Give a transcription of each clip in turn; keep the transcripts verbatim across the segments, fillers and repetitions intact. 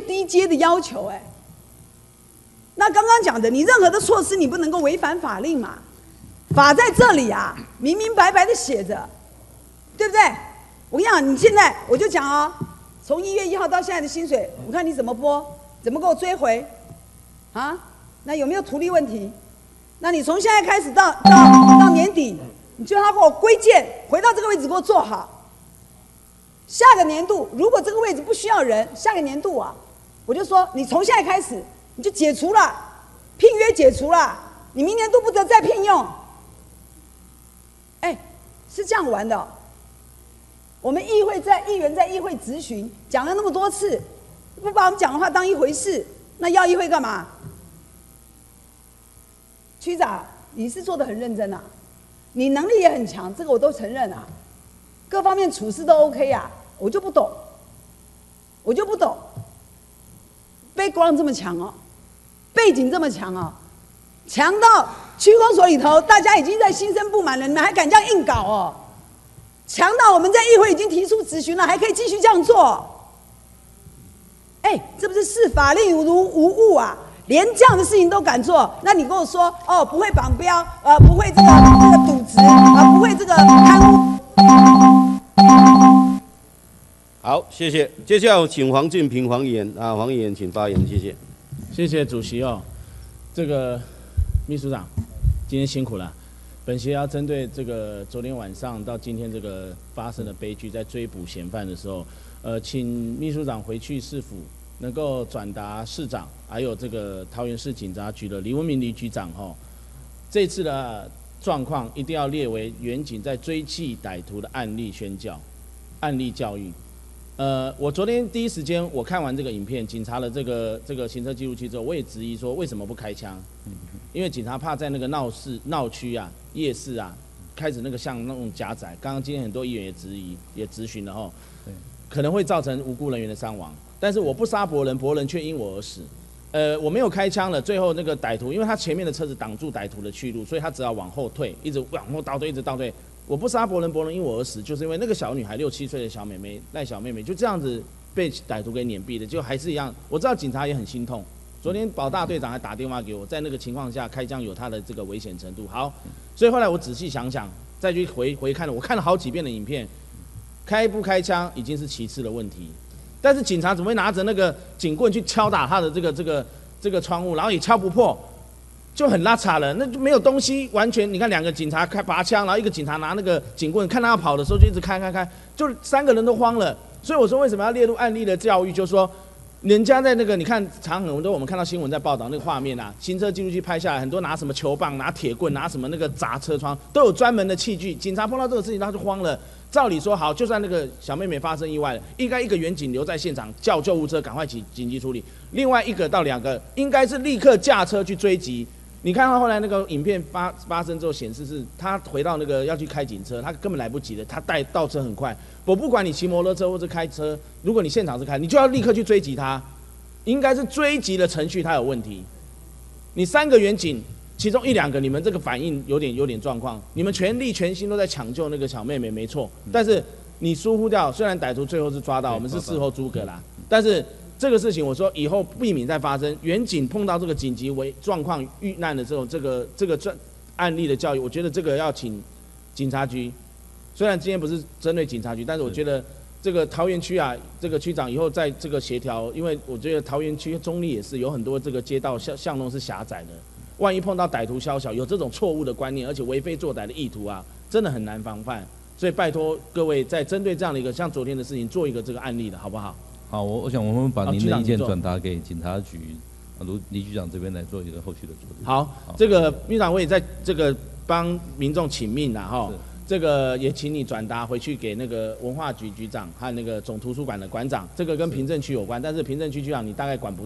低阶的要求哎。那刚刚讲的，你任何的措施你不能够违反法令嘛？法在这里啊，明明白白的写着，对不对？我跟你讲，你现在我就讲哦，从一月一号到现在的薪水，我看你怎么拨，怎么给我追回？啊？那有没有图利问题？那你从现在开始到到到年底，你就要给我归建，回到这个位置给我做好。下个年度如果这个位置不需要人，下个年度啊，我就说你从现在开始你就解除了，聘约解除了，你明年都不得再聘用。哎，是这样玩的哦。我们议会在议员在议会质询讲了那么多次，不把我们讲的话当一回事，那要议会干嘛？区长，你是做得很认真啊，你能力也很强，这个我都承认啊，各方面处事都 OK 啊，我就不懂，我就不懂 ，background 这么强哦，背景这么强哦，强到区公所里头大家已经在心生不满了，你们还敢这样硬搞哦？强到我们在议会已经提出质询了，还可以继续这样做？哎，这不是视法令如无物啊！连这样的事情都敢做，那你跟我说哦，不会绑标，呃，不会这个这个渎职啊，不会这个贪污。 好，谢谢。接下来请黄俊平黄议员啊，黄议员请发言，谢谢。 谢谢主席哦，这个秘书长今天辛苦了。本席要针对这个昨天晚上到今天这个发生的悲剧，在追捕嫌犯的时候，呃，请秘书长回去市府能够转达市长，还有这个桃园市警察局的李文明李局长哈、哦，这次的状况一定要列为远警在追缉歹徒的案例宣教、案例教育。呃，我昨天第一时间我看完这个影片，警察的这个这个行车记录器之后，我也质疑说为什么不开枪？因为警察怕在那个闹市闹区啊、夜市啊，开始那个像那种夹仔，刚刚今天很多议员也质疑、也质询了哈，可能会造成无辜人员的伤亡。但是我不杀伯仁，伯仁却因我而死。呃，我没有开枪了，最后那个歹徒，因为他前面的车子挡住歹徒的去路，所以他只好往后退，一直往后倒退，一直倒退。我不杀伯仁，伯仁因我而死，就是因为那个小女孩六七岁的小妹妹赖小妹妹就这样子被歹徒给碾毙的，就还是一样。我知道警察也很心痛。昨天保大队长还打电话给我，在那个情况下开枪有他的这个危险程度。好，所以后来我仔细想想，再去回回看了，我看了好几遍的影片，开不开枪已经是其次的问题。但是警察怎么会拿着那个警棍去敲打他的这个这个这个窗户，然后也敲不破，就很拉碴了。那就没有东西，完全你看两个警察开拔枪，然后一个警察拿那个警棍，看他要跑的时候就一直开开开，就三个人都慌了。所以我说为什么要列入案例的教育，就是说。人家在那个，你看常很多我们看到新闻在报道那个画面啊，行车记录器拍下来，很多拿什么球棒、拿铁棍、拿什么那个砸车窗，都有专门的器具。警察碰到这个事情，他就慌了。照理说好，就算那个小妹妹发生意外了，应该一个员警留在现场叫救护车，赶快紧紧急处理；另外一个到两个，应该是立刻驾车去追击。你看到后来那个影片发发生之后，显示是他回到那个要去开警车，他根本来不及了，他带倒车很快。我不管你骑摩托车或者开车，如果你现场是开，你就要立刻去追击他。应该是追击的程序它有问题。你三个员警，其中一两个你们这个反应有点有点状况，你们全力全心都在抢救那个小妹妹，没错。但是你疏忽掉，虽然歹徒最后是抓到，我们是事后诸葛啦，但是。这个事情，我说以后避免再发生。远警碰到这个紧急危状况遇难的这种这个这个案例的教育，我觉得这个要请警察局。虽然今天不是针对警察局，但是我觉得这个桃园区啊，这个区长以后在这个协调，因为我觉得桃园区中立也是有很多这个街道巷巷弄是狭窄的，万一碰到歹徒宵小，有这种错误的观念，而且为非作歹的意图啊，真的很难防范。所以拜托各位，在针对这样的一个像昨天的事情，做一个这个案例的好不好？ 好，我我想我们把您的意见转达给警察局，卢李局长这边来做一个后续的处理。 好，好这个秘书长我也在这个帮民众请命啦哈，这个也请你转达回去给那个文化局局长和那个总图书馆的馆长，这个跟平镇区有关，但是平镇区局长你大概管不到啊，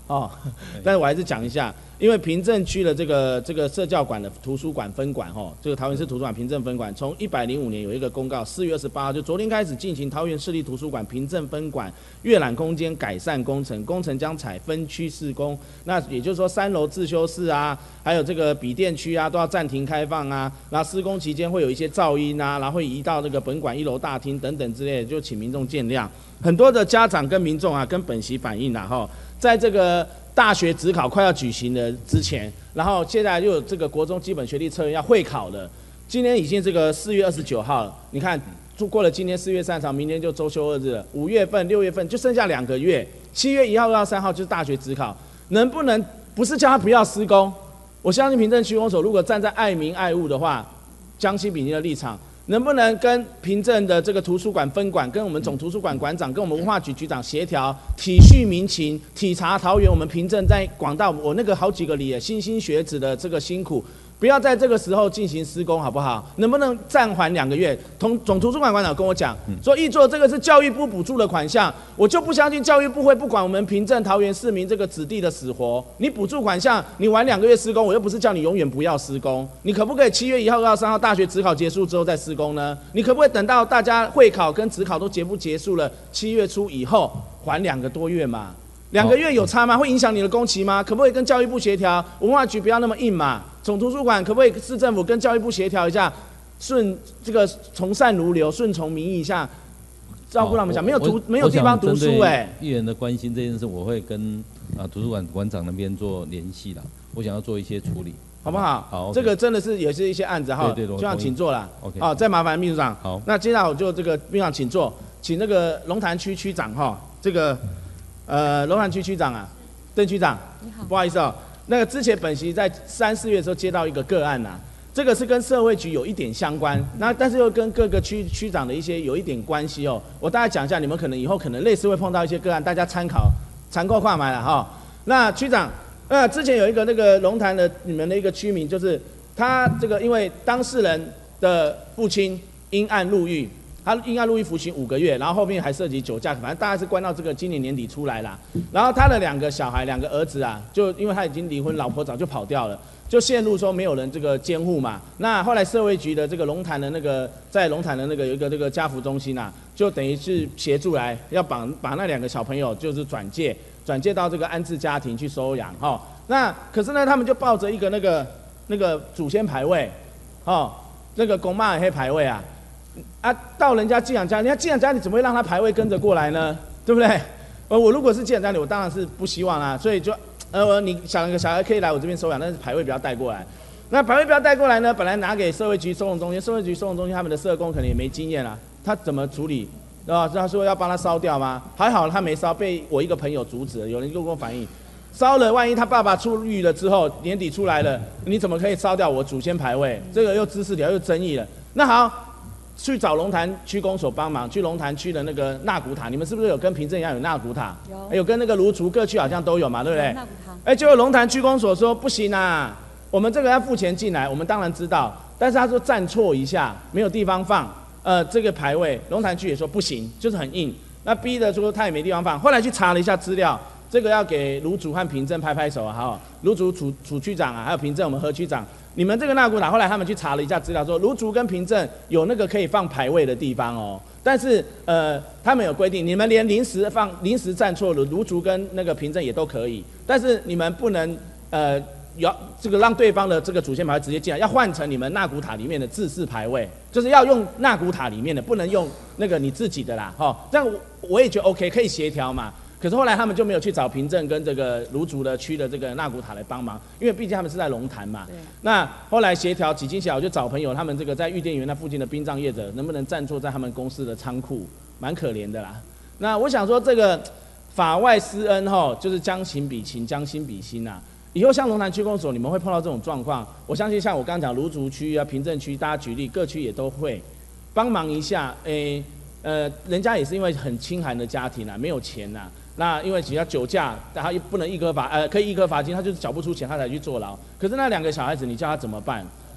哦，但是我还是讲一下，因为平镇区的这个这个社教馆的图书馆分馆哦，这个桃园市图书馆平镇分馆，从一百零五年有一个公告，四月二十八号就昨天开始进行桃园市立图书馆平镇分馆阅览空间改善工程，工程将采分区施工，那也就是说三楼自修室啊，还有这个笔电区啊都要暂停开放啊，然后施工期间会有一些噪音啊，然后会移到这个本馆一楼大厅等等之类的，就请民众见谅。很多的家长跟民众啊，跟本席反映啦哈。在这个大学指考快要举行的之前，然后接下来又有这个国中基本学历测验要会考了。今天已经这个四月二十九号了，你看过了今天四月三十号，明天就周休二日了。五月份、六月份就剩下两个月，七月一号到三号就是大学指考，能不能不是叫他不要施工？我相信平镇区公所如果站在爱民爱物的话，将心比心的立场。能不能跟平镇的这个图书馆分馆，跟我们总图书馆馆长，跟我们文化局局长协调，体恤民情，体察桃园我们平镇在广大我那个好几个里莘莘学子的这个辛苦，不要在这个时候进行施工，好不好？能不能暂缓两个月？同总图书馆馆长跟我讲，说一做这个是教育部补助的款项，我就不相信教育部会不管我们平镇桃园市民这个子弟的死活。你补助款项，你晚两个月施工，我又不是叫你永远不要施工。你可不可以七月一号到三号大学指考结束之后再施工呢？你可不可以等到大家会考跟指考都结不结束了，七月初以后还两个多月嘛？两个月有差吗？会影响你的工期吗？可不可以跟教育部协调？文化局不要那么硬嘛。总图书馆可不可以市政府跟教育部协调一下，顺这个从善如流，顺从民意一下，照顾他们想没有读没有地方读书哎、欸。 议员的关心这件事，我会跟啊图书馆馆长那边做联系啦。我想要做一些处理， 好不好？ 好， okay、 这个真的是也是一些案子哈， 对对， 就想请坐啦。 OK， 好，再麻烦秘书长。 好， 那接下来我就这个秘书长请坐，请那个龙潭区区长哈，这个呃龙潭区区长啊，邓区长， 你好， 不好意思哦。那个之前本席在三四月的时候接到一个个案呐、啊，这个是跟社会局有一点相关，那但是又跟各个区区长的一些有一点关系哦。我大概讲一下，你们可能以后可能类似会碰到一些个案，大家参考参考看买了哈。那区长，那之前有一个那个龙潭的你们的一个居民，就是他这个因为当事人的父亲因案入狱。他因案入狱服刑五个月，然后后面还涉及酒驾，反正大概是关到这个今年年底出来啦。然后他的两个小孩，两个儿子啊，就因为他已经离婚，老婆早就跑掉了，就陷入说没有人这个监护嘛。那后来社会局的这个龙潭的那个在龙潭的那个有一个这个家扶中心啊，就等于是协助来要把把那两个小朋友就是转介转介到这个安置家庭去收养哈。那可是呢，他们就抱着一个那个那个祖先牌位，哦，那个公妈黑牌位啊。啊，到人家寄养家，人家寄养家你怎么会让他牌位跟着过来呢？对不对？呃，我如果是寄养家里，我当然是不希望啦，所以就，呃，你小个小孩可以来我这边收养，但是牌位不要带过来。那牌位不要带过来呢，本来拿给社会局收容中心，社会局收容中心他们的社工可能也没经验啦，他怎么处理？啊，他说要帮他烧掉吗？还好他没烧，被我一个朋友阻止了，有人就跟我反映，烧了，万一他爸爸出狱了之后，年底出来了，你怎么可以烧掉我祖先牌位？这个又知识条又争议了。那好。去找龙潭区公所帮忙，去龙潭区的那个纳古塔，你们是不是有跟平镇一样有纳古塔？有，有跟那个卢竹各区好像都有嘛，对不对？纳古塔。哎，结果龙潭区公所说不行啊，我们这个要付钱进来，我们当然知道，但是他说站错一下，没有地方放，呃，这个牌位，龙潭区也说不行，就是很硬，那逼的说他也没地方放，后来去查了一下资料。这个要给卢竹和平镇拍拍手啊，好，卢竹楚楚区长啊，还有平镇我们何区长，你们这个纳古塔，后来他们去查了一下资料，说卢竹跟平镇有那个可以放牌位的地方哦，但是呃，他们有规定，你们连临时放临时站错了，卢竹跟那个平镇也都可以，但是你们不能呃有这个让对方的这个主线牌位直接进来，要换成你们纳古塔里面的制式牌位，就是要用纳古塔里面的，不能用那个你自己的啦，哈、哦，这样我也觉得 OK， 可以协调嘛。可是后来他们就没有去找平镇跟这个卢竹的区的这个纳古塔来帮忙，因为毕竟他们是在龙潭嘛。那后来协调几经协调，就找朋友，他们这个在玉电园那附近的殡葬业者，能不能暂坐在他们公司的仓库，蛮可怜的啦。那我想说，这个法外施恩哈，就是将情比情，将心比心呐、啊。以后像龙潭区公所，你们会碰到这种状况，我相信像我刚刚讲卢竹区啊、平镇区，大家举例，各区也都会帮忙一下。诶、欸，呃，人家也是因为很清寒的家庭啊，没有钱呐、啊。那因为只要酒驾，他不能一颗罚，呃，可以一颗罚金，他就是缴不出钱，他才去坐牢。可是那两个小孩子，你叫他怎么办？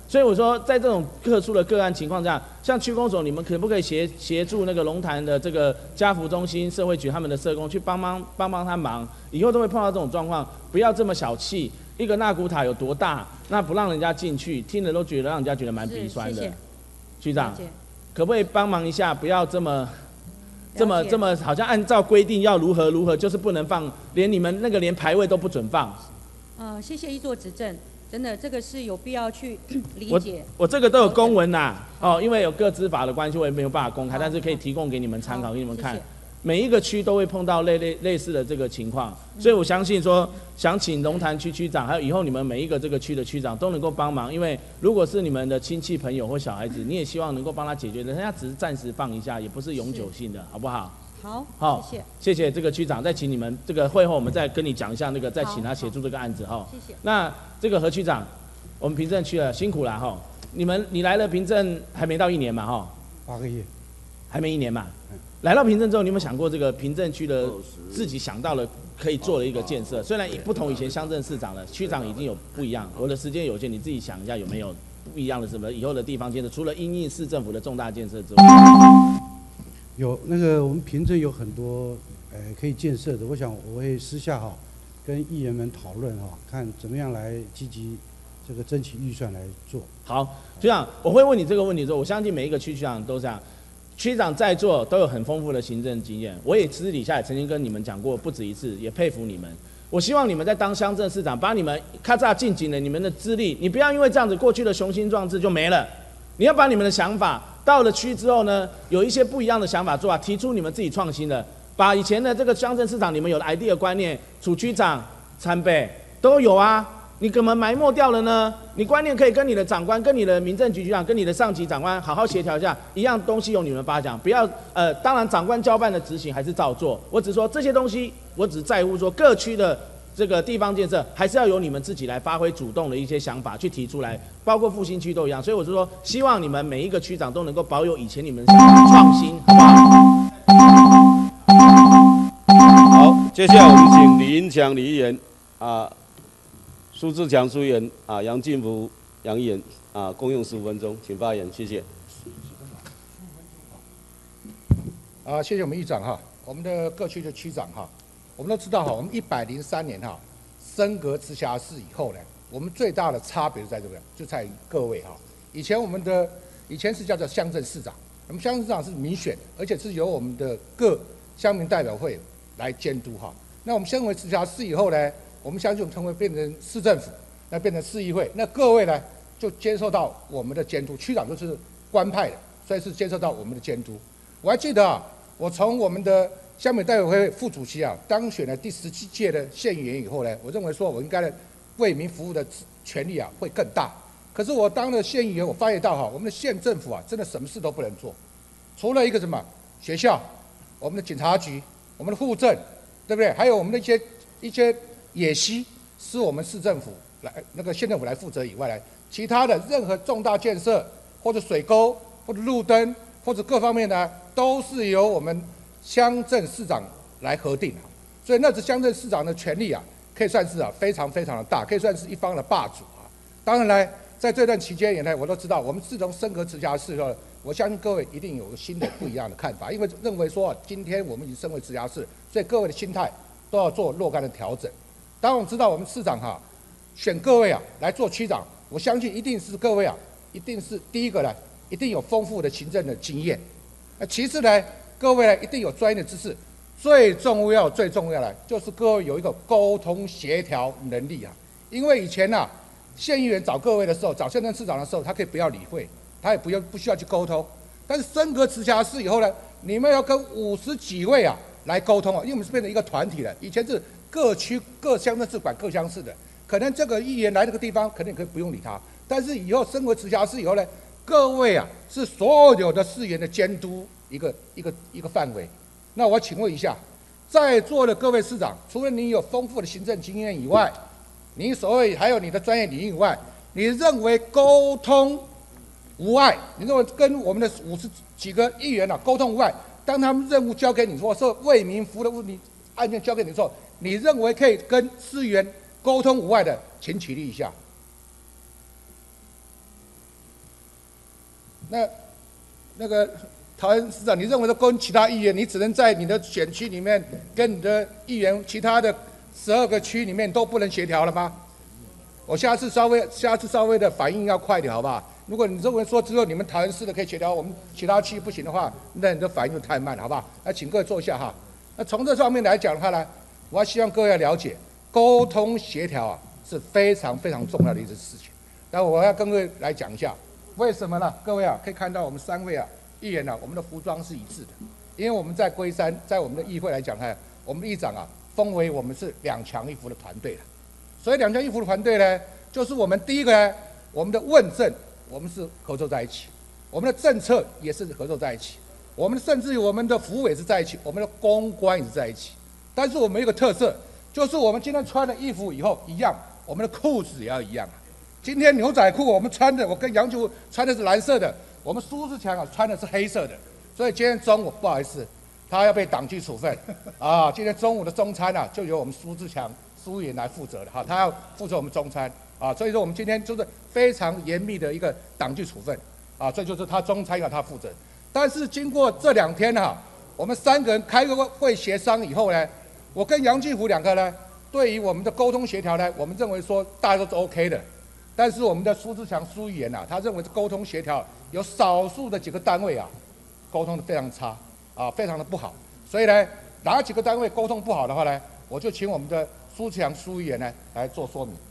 所以我说，在这种特殊的个案情况下，像区公所，你们可不可以协协助那个龙潭的这个家福中心、社会局他们的社工去帮忙帮帮他忙？以后都会碰到这种状况，不要这么小气。一个纳古塔有多大，那不让人家进去，听了都觉得让人家觉得蛮鼻酸的。 谢谢局长，可不可以帮忙一下？不要这么。这么这么好像按照规定要如何如何，就是不能放，连你们那个连牌位都不准放。 呃，谢谢一座指正，真的这个是有必要去理解。 我我这个都有公文呐、啊，哦，因为有个资法的关系，我也没有办法公开，但是可以提供给你们参考，给你们看。谢谢。每一个区都会碰到类类类似的这个情况，所以我相信说，想请龙潭区区长，还有以后你们每一个这个区的区长都能够帮忙，因为如果是你们的亲戚朋友或小孩子，你也希望能够帮他解决，人家只是暂时放一下，也不是永久性的，好不好？ 好， 好， 谢谢， 谢谢这个区长，再请你们这个会后我们再跟你讲一下那个，再请他协助这个案子哈。 谢谢。 那这个何区长，我们平镇区了，辛苦了哈。你们你来了平镇还没到一年嘛哈？ 八个月， 还没一年嘛。来到平镇之后，你有没有想过这个平镇区的自己想到了可以做的一个建设？虽然不同以前乡镇市长了，区长已经有不一样。我的时间有限，你自己想一下有没有不一样的什么以后的地方建设？除了因应市政府的重大建设之外， 有那个我们平镇有很多呃可以建设的，我想我会私下哈跟议员们讨论哈，看怎么样来积极这个争取预算来做。 好，区长，我会问你这个问题之后，我相信每一个区区长都这样。区长在座都有很丰富的行政经验，我也私底下也曾经跟你们讲过不止一次，也佩服你们。我希望你们在当乡镇市长，把你们咔嚓尽紧了你们的资历，你不要因为这样子过去的雄心壮志就没了。你要把你们的想法到了区之后呢，有一些不一样的想法做法，提出你们自己创新的，把以前的这个乡镇市长你们有的 idea 观念，处区长、参备都有啊。你怎么埋没掉了呢？你观念可以跟你的长官、跟你的民政局局长、跟你的上级长官好好协调一下，一样东西由你们发奖，不要呃，当然长官交办的执行还是照做。我只说这些东西，我只在乎说各区的这个地方建设，还是要由你们自己来发挥主动的一些想法去提出来，包括复兴区都一样。所以我就说，希望你们每一个区长都能够保有以前你们的创新，好不好？ 好，接下来我们请李英强李议员啊。苏志强苏议员啊，杨进福杨议员啊，共用十五分钟，请发言，谢谢。 啊，谢谢我们议长哈，我们的各区的区长哈，我们都知道哈，我们一百零三年哈升格直辖市以后呢，我们最大的差别在这个，就在于各位哈，以前我们的以前是叫做乡镇市长，我们乡镇市长是民选的，而且是由我们的各乡民代表会来监督哈。那我们升为直辖市以后呢？我们相信，我们成为变成市政府，那变成市议会，那各位呢就接受到我们的监督，区长就是官派的，所以是接受到我们的监督。我还记得啊，我从我们的乡民代表会副主席啊当选了第十七届的县议员以后呢，我认为说我应该为民服务的权利啊会更大。可是我当了县议员，我发现到哈，我们的县政府啊真的什么事都不能做，除了一个什么学校、我们的警察局、我们的户政，对不对？还有我们的一些一些。野溪是我们市政府来那个县政府来负责以外来，其他的任何重大建设或者水沟或者路灯或者各方面呢，都是由我们乡镇市长来核定的。所以那是乡镇市长的权力啊，可以算是啊非常非常的大，可以算是一方的霸主啊。当然呢，在这段期间以来，我都知道我们自从升格直辖市后，我相信各位一定有新的不一样的看法，因为认为说今天我们已经升为直辖市，所以各位的心态都要做若干的调整。当然我们知道我们市长哈选各位啊来做区长，我相信一定是各位啊，一定是第一个呢，一定有丰富的行政的经验。那其次呢，各位呢一定有专业的知识，最重要最重要的就是各位有一个沟通协调能力啊。因为以前啊，县议员找各位的时候，找县政市长的时候，他可以不要理会，他也不要不需要去沟通。但是升格直辖市以后呢，你们要跟五十几位啊来沟通啊，因为我们是变成一个团体了，以前是。各区各乡镇市管各乡市的，可能这个议员来这个地方，可能可以不用理他。但是以后升为直辖市以后呢，各位啊是所有的市员的监督一个一个一个范围。那我请问一下，在座的各位市长，除了你有丰富的行政经验以外，你所谓还有你的专业领域以外，你认为沟通无碍？你认为跟我们的五十几个议员啊沟通无碍？当他们任务交给你，或是为民服务的问题案件交给你之后，你认为可以跟市议员沟通无碍的，请起立一下。 那那个桃园市长，你认为说跟其他议员，你只能在你的选区里面跟你的议员其他的十二个区里面都不能协调了吗？我下次稍微下次稍微的反应要快一点，好不好？如果你认为说只有你们桃园市的可以协调，我们其他区不行的话，那你的反应就太慢了，好不好？那请各位坐下哈。那从这上面来讲的话呢，我要希望各位要了解，沟通协调啊是非常非常重要的一件事情。那我要跟各位来讲一下，为什么呢？各位啊，可以看到我们三位啊议员啊，我们的服装是一致的，因为我们在龟山，在我们的议会来讲呢，我们的议长啊封为我们是两强一服的团队了。所以两强一服的团队呢，就是我们第一个呢，我们的问政我们是合作在一起，我们的政策也是合作在一起，我们甚至于我们的服务也是在一起，我们的公关也是在一起。但是我们有一个特色，就是我们今天穿的衣服以后一样，我们的裤子也要一样啊。今天牛仔裤我们穿的，我跟杨九穿的是蓝色的，我们苏志强啊穿的是黑色的，所以今天中午不好意思，他要被党纪处分啊。今天中午的中餐啊，就由我们苏志强苏议员来负责的哈，他要负责我们中餐啊，所以说我们今天就是非常严密的一个党纪处分啊，这就是他中餐要他负责。但是经过这两天哈、啊，我们三个人开个会协商以后呢，我跟杨进福两个呢，对于我们的沟通协调呢，我们认为说大家都是 OK 的。但是我们的苏志强苏议员啊，他认为沟通协调有少数的几个单位啊，沟通的非常差啊，非常的不好。所以呢，哪几个单位沟通不好的话呢，我就请我们的苏志强苏议员呢来做说明。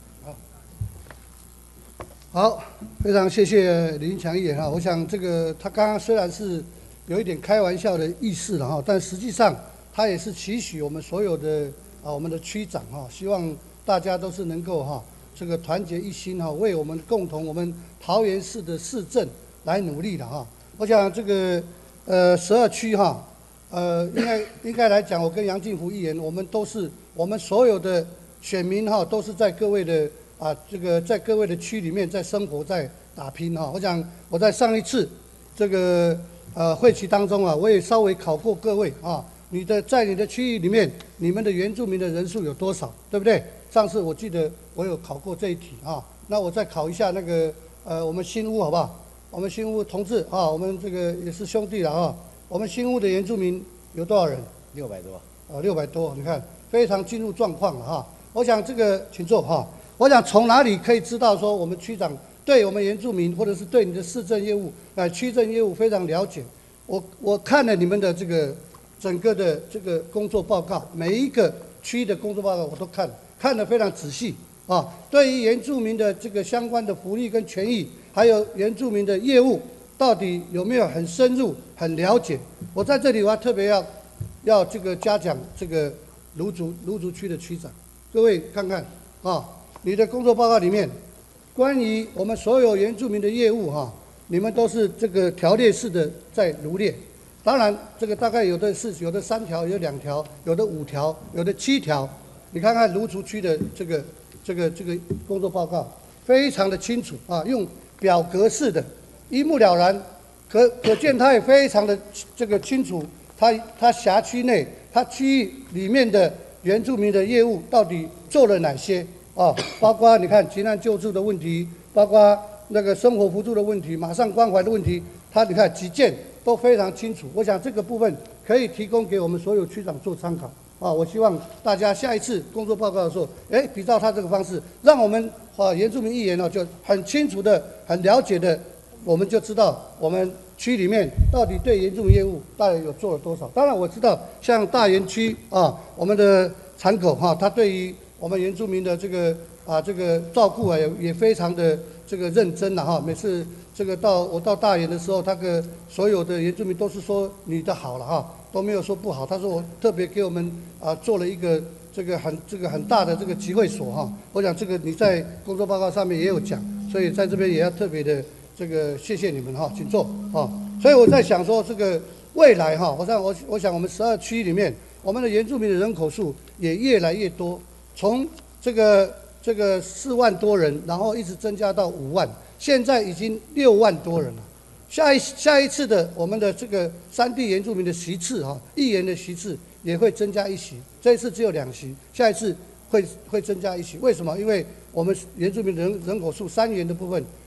好，好，非常谢谢林强议员哈。我想这个他刚刚虽然是有一点开玩笑的意思了哈，但实际上他也是期许我们所有的啊我们的区长哈，希望大家都是能够哈。这个团结一心哈，为我们共同我们桃园市的市政来努力的哈。我想这个呃十二区哈，呃应该应该来讲，我跟杨进福议员，我们都是我们所有的选民哈，都是在各位的啊这个在各位的区里面在生活在打拼哈。我想我在上一次这个呃会期当中啊，我也稍微考过各位啊，你的在你的区域里面，你们的原住民的人数有多少，对不对？上次我记得我有考过这一题啊，那我再考一下那个呃我们新屋好不好？我们新屋同志啊，我们这个也是兄弟了啊。我们新屋的原住民有多少人？ 六百多。 啊，六百多，你看非常进入状况了哈。我想这个请坐哈。我想从哪里可以知道说我们区长对我们原住民或者是对你的市政业务呃区政业务非常了解？我我看了你们的这个整个的这个工作报告，每一个区的工作报告我都看了。看得非常仔细啊！对于原住民的这个相关的福利跟权益，还有原住民的业务，到底有没有很深入、很了解？我在这里我要特别要要这个嘉奖这个芦竹芦竹区的区长，各位看看啊，你的工作报告里面关于我们所有原住民的业务哈、啊，你们都是这个条列式的在罗列。当然，这个大概有的是有的三条，有两条，有的五条，有的七条。你看看芦竹区的这个这个这个工作报告，非常的清楚啊，用表格式的，一目了然，可可见它也非常的这个清楚，它它辖区内它区域里面的原住民的业务到底做了哪些啊？包括你看急难救助的问题，包括那个生活辅助的问题，马上关怀的问题，它你看几件都非常清楚。我想这个部分可以提供给我们所有区长做参考。啊，我希望大家下一次工作报告的时候，哎，比照他这个方式，让我们啊原住民议员呢就很清楚的、很了解的，我们就知道我们区里面到底对原住民业务大概有做了多少。当然我知道，像大园区啊，我们的产口哈、啊，他对于我们原住民的这个啊这个照顾啊，也也非常的这个认真了哈、啊。每次这个到我到大园的时候，他个所有的原住民都是说你的好了哈、啊。都没有说不好，他说我特别给我们啊做了一个这个很这个很大的这个集会所哈，我想这个你在工作报告上面也有讲，所以在这边也要特别的这个谢谢你们哈，请坐啊。所以我在想说这个未来哈，我想我我想我们十二区里面，我们的原住民的人口数也越来越多，从这个这个四万多人，然后一直增加到五万，现在已经六万多人了。下一下一次的我们的这个山地原住民的席次哈，议员的席次也会增加一席，这一次只有两席，下一次会会增加一席。为什么？因为我们原住民人人口数三员的部分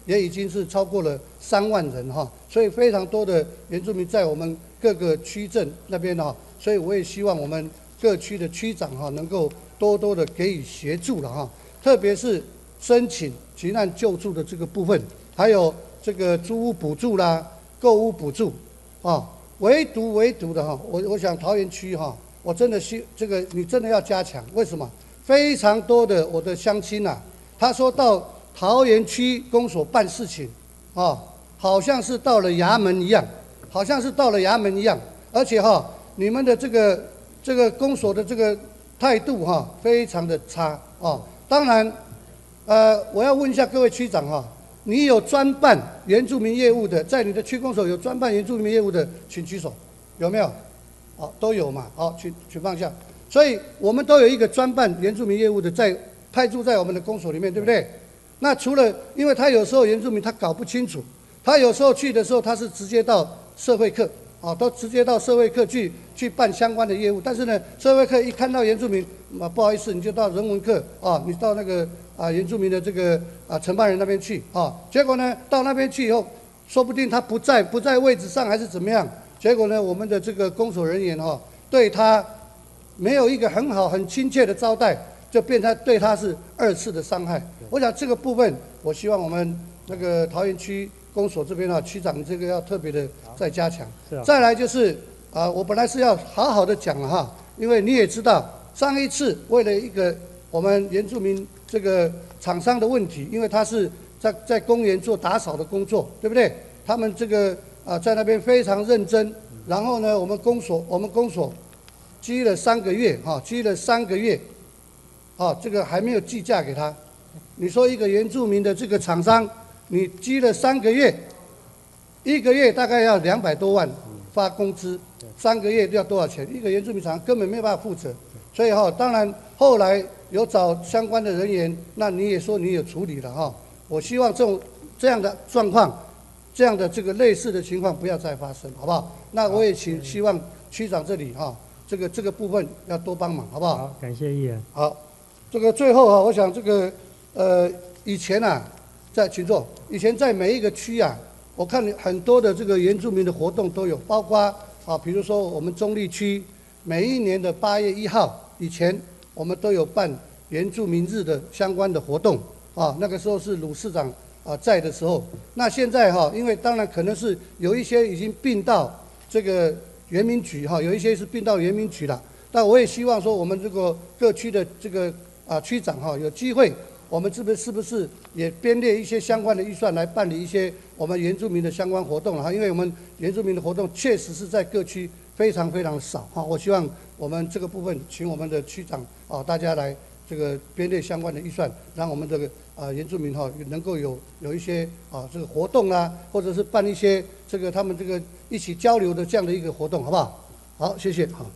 也已经是超过了三万人哈，所以非常多的原住民在我们各个区镇那边哈，所以我也希望我们各区的区长哈能够多多的给予协助了哈，特别是申请急难救助的这个部分，还有这个租屋补助啦、购屋补助啊，唯独唯独的哈，我我想桃园区哈，我真的希这个你真的要加强，为什么？非常多的我的乡亲呐，他说到桃园区公所办事情，啊，好像是到了衙门一样，好像是到了衙门一样，而且哈，你们的这个这个公所的这个态度哈，非常的差啊。当然，呃，我要问一下各位区长哈，你有专办原住民业务的，在你的区公所有专办原住民业务的，请举手，有没有？好，都有嘛，好，请请放下。所以我们都有一个专办原住民业务的，在派驻在我们的公所里面，对不对？那除了，因为他有时候原住民他搞不清楚，他有时候去的时候他是直接到社会课，啊，都直接到社会课去去办相关的业务。但是呢，社会课一看到原住民，啊，不好意思，你就到人文课啊，你到那个啊原住民的这个啊承办人那边去啊。结果呢，到那边去以后，说不定他不在不在位置上还是怎么样。结果呢，我们的这个公所人员哈、啊，对他没有一个很好很亲切的招待，就变成对他是二次的伤害。我想这个部分，我希望我们那个桃园区公所这边啊，区长这个要特别的再加强。再来就是啊、呃，我本来是要好好的讲了哈，因为你也知道，上一次为了一个我们原住民这个厂商的问题，因为他是在在公园做打扫的工作，对不对？他们这个啊、呃、在那边非常认真，然后呢，我们公所我们公所积了三个月哈，积了三个月。啊，这个还没有计价给他。你说一个原住民的这个厂商，你积了三个月，一个月大概要两百多万发工资，三个月要多少钱？一个原住民厂商根本没有办法负责。所以哈、哦，当然后来有找相关的人员，那你也说你有处理了哈、哦。我希望这种这样的状况，这样的这个类似的情况不要再发生，好不好？那我也请希望区长这里哈、哦，这个这个部分要多帮忙，好不好？ 好，感谢议员。 好。这个最后啊，我想这个呃，以前啊，在请坐，以前在每一个区啊，我看很多的这个原住民的活动都有，包括啊，比如说我们中坜区每一年的八月一号以前，我们都有办原住民日的相关的活动啊。那个时候是鲁市长啊在的时候，那现在哈、啊，因为当然可能是有一些已经并到这个原民局哈、啊，有一些是并到原民局了。但我也希望说，我们这个各区的这个啊，区长哈、哦，有机会，我们是不是是不是也编列一些相关的预算来办理一些我们原住民的相关活动了哈？因为我们原住民的活动确实是在各区非常非常少哈。我希望我们这个部分，请我们的区长啊，大家来这个编列相关的预算，让我们这个啊原住民哈、哦、能够有有一些啊这个活动啦，或者是办一些这个他们这个一起交流的这样的一个活动，好不好？好，谢谢好。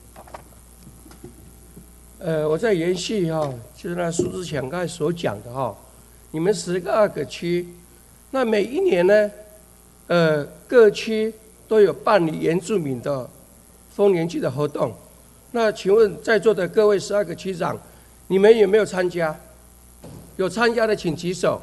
呃，我在延续哈、哦，就是那苏志强刚才所讲的哈、哦，你们十个二个区，那每一年呢，呃，各区都有办理原住民的丰年祭的活动。那请问在座的各位十二个区长，你们有没有参加？有参加的请举手。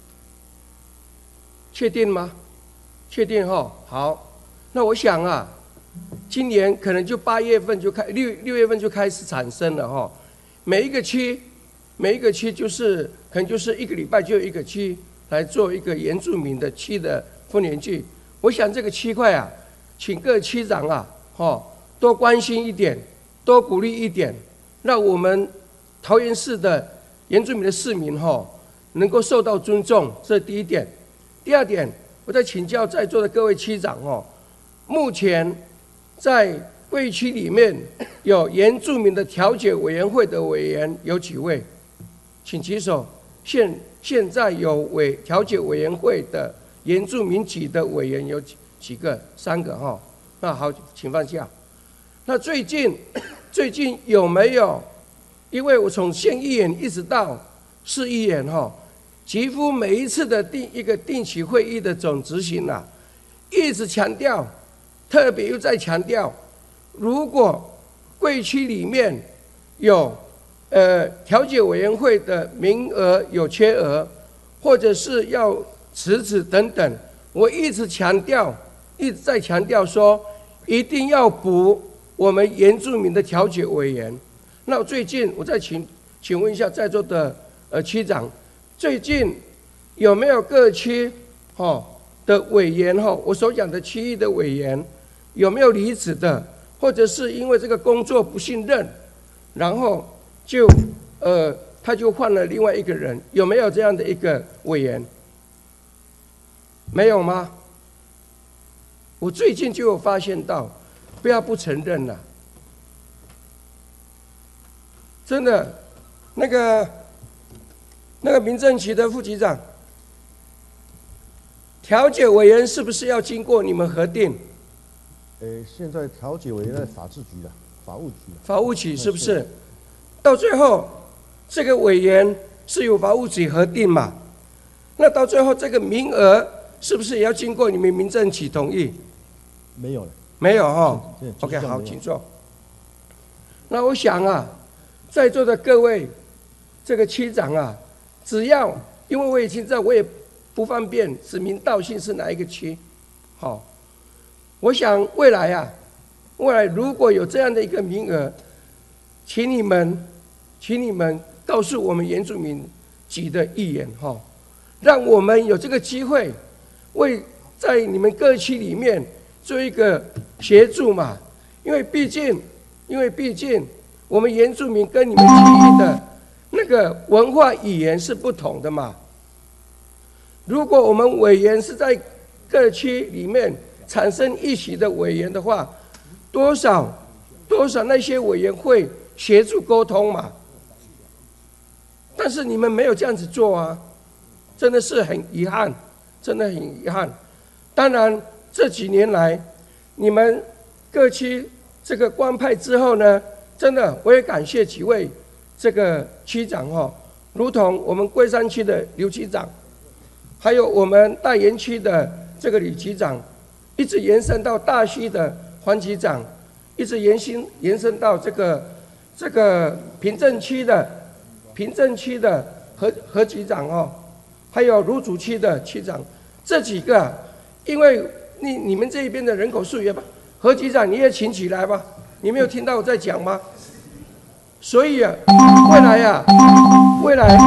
确定吗？确定哈、哦。好，那我想啊。今年可能就八月份就开六六月份就开始产生了哈，每一个区，每一个区就是可能就是一个礼拜就有一个区来做一个原住民的区的丰年祭。我想这个区块啊，请各区长啊，哈，多关心一点，多鼓励一点，让我们桃园市的原住民的市民哈，能够受到尊重，这是第一点。第二点，我再请教在座的各位区长哦，目前在贵区里面有原住民的调解委员会的委员有几位？请举手。现现在有委调解委员会的原住民籍的委员有几几个？三个哈。那好，请放下。那最近最近有没有？因为我从县议员一直到市议员哈，几乎每一次的定一个定期会议的总执行啊，一直强调。特别又在强调，如果贵区里面有呃调解委员会的名额有缺额，或者是要池子等等，我一直强调，一直在强调说，一定要补我们原住民的调解委员。那最近我再请请问一下在座的呃区长，最近有没有各区哦的委员哈，我所讲的区域的委员有没有离职的，或者是因为这个工作不信任，然后就呃他就换了另外一个人，有没有这样的一个委员？没有吗？我最近就有发现到，不要不承认了，真的，那个那个民政局的副局长。调解委员是不是要经过你们核定？ 呃，现在调解委员在法制局了，法务局。 法务局是不是？到最后，这个委员是由法务局核定嘛？那到最后这个名额是不是也要经过你们民政局同意？ 没有了。 没有哈。OK， 好，请坐。那我想啊，在座的各位，这个区长啊，只要因为我已经知道，我也。不方便指名道姓是哪一个区，好，我想未来啊，未来如果有这样的一个名额，请你们，请你们告诉我们原住民局的议员哈，让我们有这个机会，为在你们各区里面做一个协助嘛，因为毕竟，因为毕竟我们原住民跟你们区域的那个文化语言是不同的嘛。如果我们委员是在各区里面产生一席的委员的话，多少多少那些委员会协助沟通嘛？但是你们没有这样子做啊，真的是很遗憾，真的很遗憾。当然这几年来，你们各区这个官派之后呢，真的我也感谢几位这个区长哦，如同我们龟山区的刘区长。还有我们大园区的这个李局长，一直延伸到大溪的黄局长，一直延伸延伸到这个这个平镇区的平镇区的何何局长哦，还有芦竹区的区长，这几个，因为你你们这一边的人口数也吧，何局长你也请起来吧，你没有听到我在讲吗？所以啊，未来啊，未来。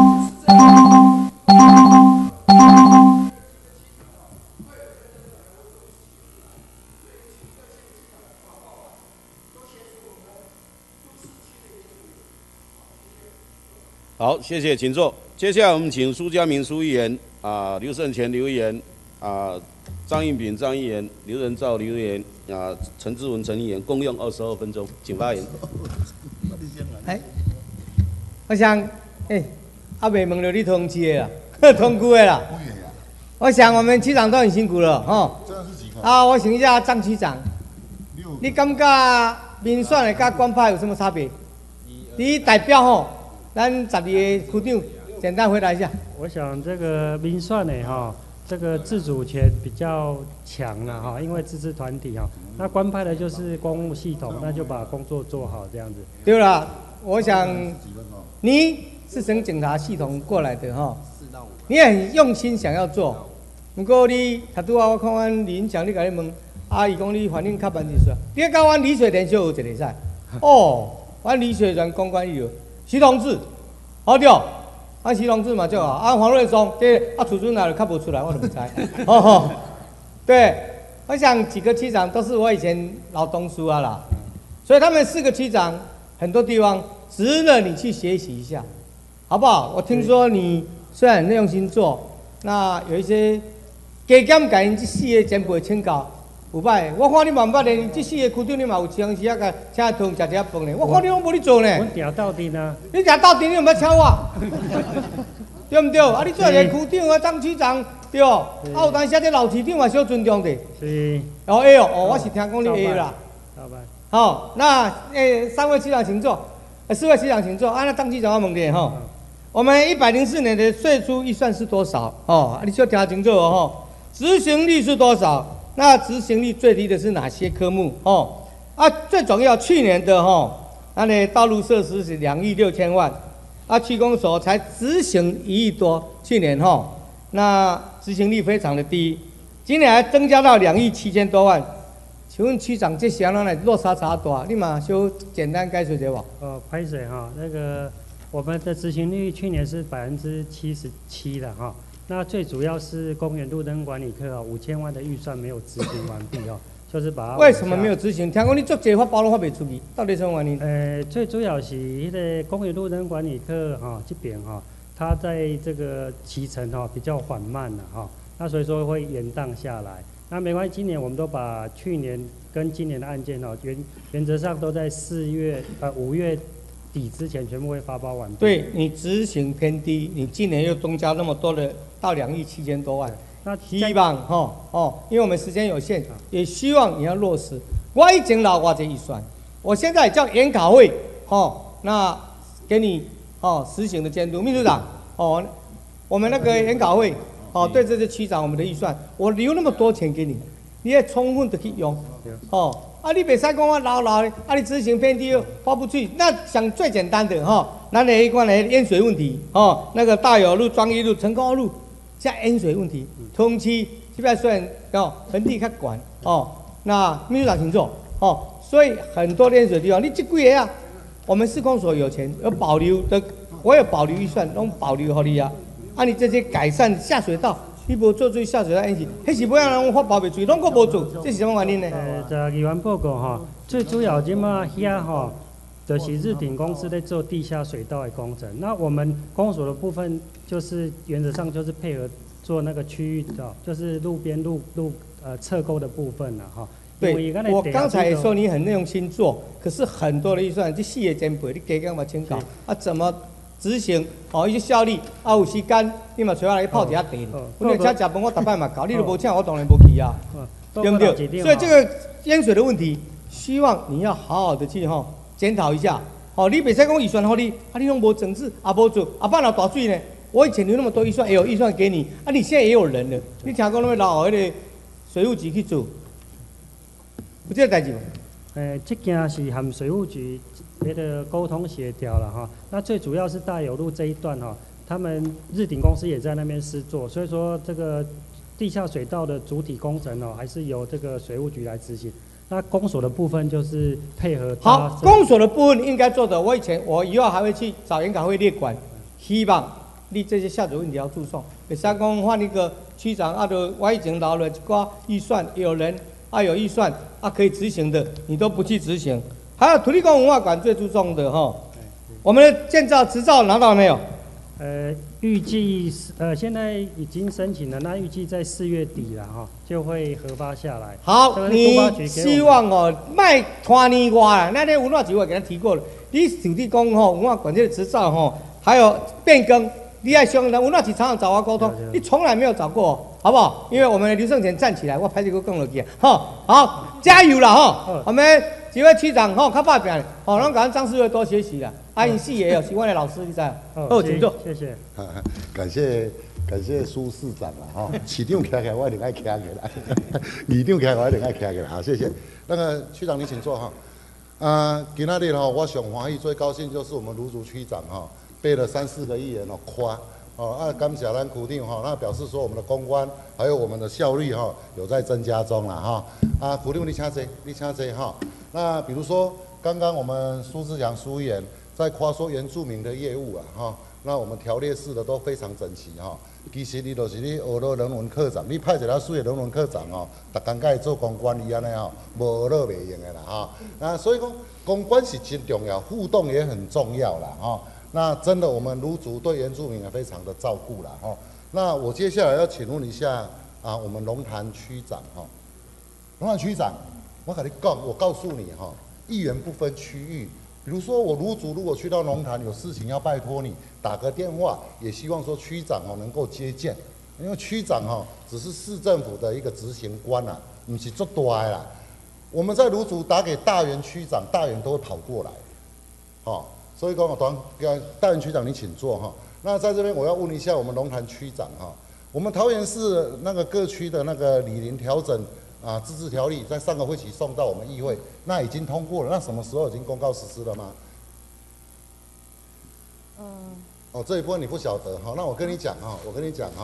好，谢谢，请坐。接下来我们请苏家明苏议员啊，刘胜全刘议员啊，张应炳张议员，刘仁照刘议员啊，陈志文陈议员，共用二十二分钟，请发言。 哎，我想，哎，阿未问了你通知的啦，通知的啦。我想我们区长都很辛苦了，吼。啊，我请一下张区长，你感觉民选的跟官派有什么差别？你代表吼。咱十二个区长简单回答一下。 我想这个民选的哈，这个自主权比较强了哈，因为自治团体哈。那官派的就是公务系统，那就把工作做好这样子。 对了，我想你是省警察系统过来的哈，你也很用心想要做。不过你他拄啊，我看阮李云强，你甲你问，阿姨讲你反应较慢一些，你甲阮李水田小学一个赛。哦，阮李水田公关有。徐同志，好对，啊徐同志嘛就好，啊黄瑞松，这啊储存哪里看不出来，我都不猜。哦吼，对，我想几个区长都是我以前老同事啊啦，所以他们四个区长很多地方值得你去学习一下，好不好？我听说你虽然很用心做，那有一些加减甲因这四个前辈请教。有歹，我看你嘛毋捌咧，这四个区长你嘛有尝试啊，甲请同食一下饭咧。我看你拢无咧做呢。 阮调到底呢？ 你调到底，你毋捌请我，对毋对？啊，你做一个区长啊，张区长对，啊有当时啊，这老区长嘛小尊重的。 是。 哦会哦，哦，我是听讲你会啦。 好吧。 好，那诶，三位区长请坐，呃，四位区长请坐。啊，那张区长我问你吼，我们一百零四年的税出预算是多少？哦，你就听清楚哦吼，执行率是多少？那执行率最低的是哪些科目？哦，啊，最重要，去年的哈，那呢道路设施是两亿六千万，啊，区公所才执行一亿多，去年哈， 那执行率非常的低。今年还增加到两亿七千多万，请问区长这些人来落差差大，你嘛就简单解释一下吧。 哦，拍水哈，那个我们的执行率去年是百分之七十七的哈。那最主要是公园路灯管理科啊，五千万的预算没有执行完毕哦，就是把它。 为什么没有执行？听讲你做这发包拢发不出去，到底什么原因？ 呃，最主要是迄个公园路灯管理科哈、哦、这边哈、哦，它在这个期程哈、哦、比较缓慢了哈、哦，那所以说会延宕下来。那没关系，今年我们都把去年跟今年的案件哦，原原则上都在四月呃五月底之前全部会发包完毕。 对你执行偏低，你今年又增加那么多的到两亿七千多万， 那希望哈哦，因为我们时间有限，也希望你要落实。我已经拿我这预算，我现在叫研考会哦，那给你哦实行的监督，秘书长哦，我们那个研考会哦对这些区长我们的预算，我留那么多钱给你，你也充分的去用哦。啊，你别使讲我老老的，啊，你执行偏低花不去。那想最简单的哈，咱的一关的淹水问题哦，那个大有路、庄一路、成功路，加淹水问题，通期这边虽然哦盆地较管哦，那秘书长请坐哦，所以很多淹水地方，你这几个啊，我们市公所有钱有保留的，我有保留预算，拢保留给你啊。啊，你这些改善下水道。你无做对下水道演习，迄是要让人发包袂出，拢个无做，这是什么原因呢？ 呃，在议员报告哈，最主要即马遐哈，就是日鼎公司在做地下水道的工程。那我们公所的部分，就是原则上就是配合做那个区域的，就是路边路路呃侧沟的部分了哈。 对，我刚才也说你很用心做，可是很多的预算，这四个前辈你加减嘛清搞，啊怎么？执行哦，伊些效率啊，有时间你嘛找我来泡一下茶。我你请食饭，我逐摆嘛搞，你都无请，我当然无去啊，对不对？所以这个淹水的问题，希望你要好好的去吼检讨一下。哦，你袂使讲预算好你，啊你拢无整治，啊无做，啊办了大水呢？我以前留那么多预算，也有预算给你，啊你现在也有人了，你听讲那么老迄个水务局去做，有这个代志无？ 诶，这件是含水务局。别的沟通协调了哈，那最主要是大有路这一段哈，他们日鼎公司也在那边施作，所以说这个地下水道的主体工程哦，还是由这个水务局来执行。那公所的部分就是配合。 好，公所的部分应该做的，我以前我以后还会去找研考会列管，希望你这些下水问题要注重。别三公换一个区长啊，都我已经拿了一挂预算，有人啊有预算啊可以执行的，你都不去执行。还有土地公文化馆最注重的哈，我们的建造执照拿到了没有？ 呃，预计呃现在已经申请了，那预计在四月底了哈，就会核发下来。 好，你希望哦，卖拖年外啦，那天文化局我给他提过了，你土地公吼文化馆这个执照吼，还有变更，你爱相文化局常常找我沟通，你从来没有找过，好不好？因为我们的刘胜前站起来，我拍这个更了去，哈，好，加油了哈，我们。几位区长吼，较拍拼的，吼，咱甲张市委多学习啦。啊，因四个哦，是我的老师，你知？好，请坐。 谢谢。 感谢感谢苏市长啦，吼，市长徛起来，我一定爱徛起来；议长徛起来，我一定爱徛起来。好，谢谢。那个区长，你请坐哈。啊，今仔日吼，我上欢喜、最高兴就是我们芦竹区长哈，被了三四个议员哦夸。哦，啊，感谢咱区长哈，那表示说我们的公关还有我们的效率哈，有在增加中了哈。啊，区长你请坐，你请坐哈。那比如说，刚刚我们苏志强苏议员在夸说原住民的业务啊，哈，那我们条列式的都非常整齐哈。其实你就是你学了人文科长，你派一个水的人文科长哦，逐工甲伊做公关伊安尼吼，无学了袂用的啦哈。啊，所以讲公关是真重要，互动也很重要啦哈。那真的我们芦竹对原住民也非常的照顾啦哈。那我接下来要请问一下啊，我们龙潭区长哈，龙潭区长。我跟你讲，我告诉你哈，议员不分区域。比如说我芦竹如果去到龙潭有事情要拜托你，打个电话，也希望说区长哦能够接见，因为区长哈只是市政府的一个执行官啊，不是做大的啦。我们在芦竹打给大园区长，大园都会跑过来，好，所以讲我当大园区长你请坐哈。那在这边我要问一下我们龙潭区长哈，我们桃园市那个各区的那个里邻调整。啊，自治条例在上个会期送到我们议会，那已经通过了。那什么时候已经公告实施了吗？嗯。哦，这一部分你不晓得哈。那我跟你讲哈，我跟你讲哈，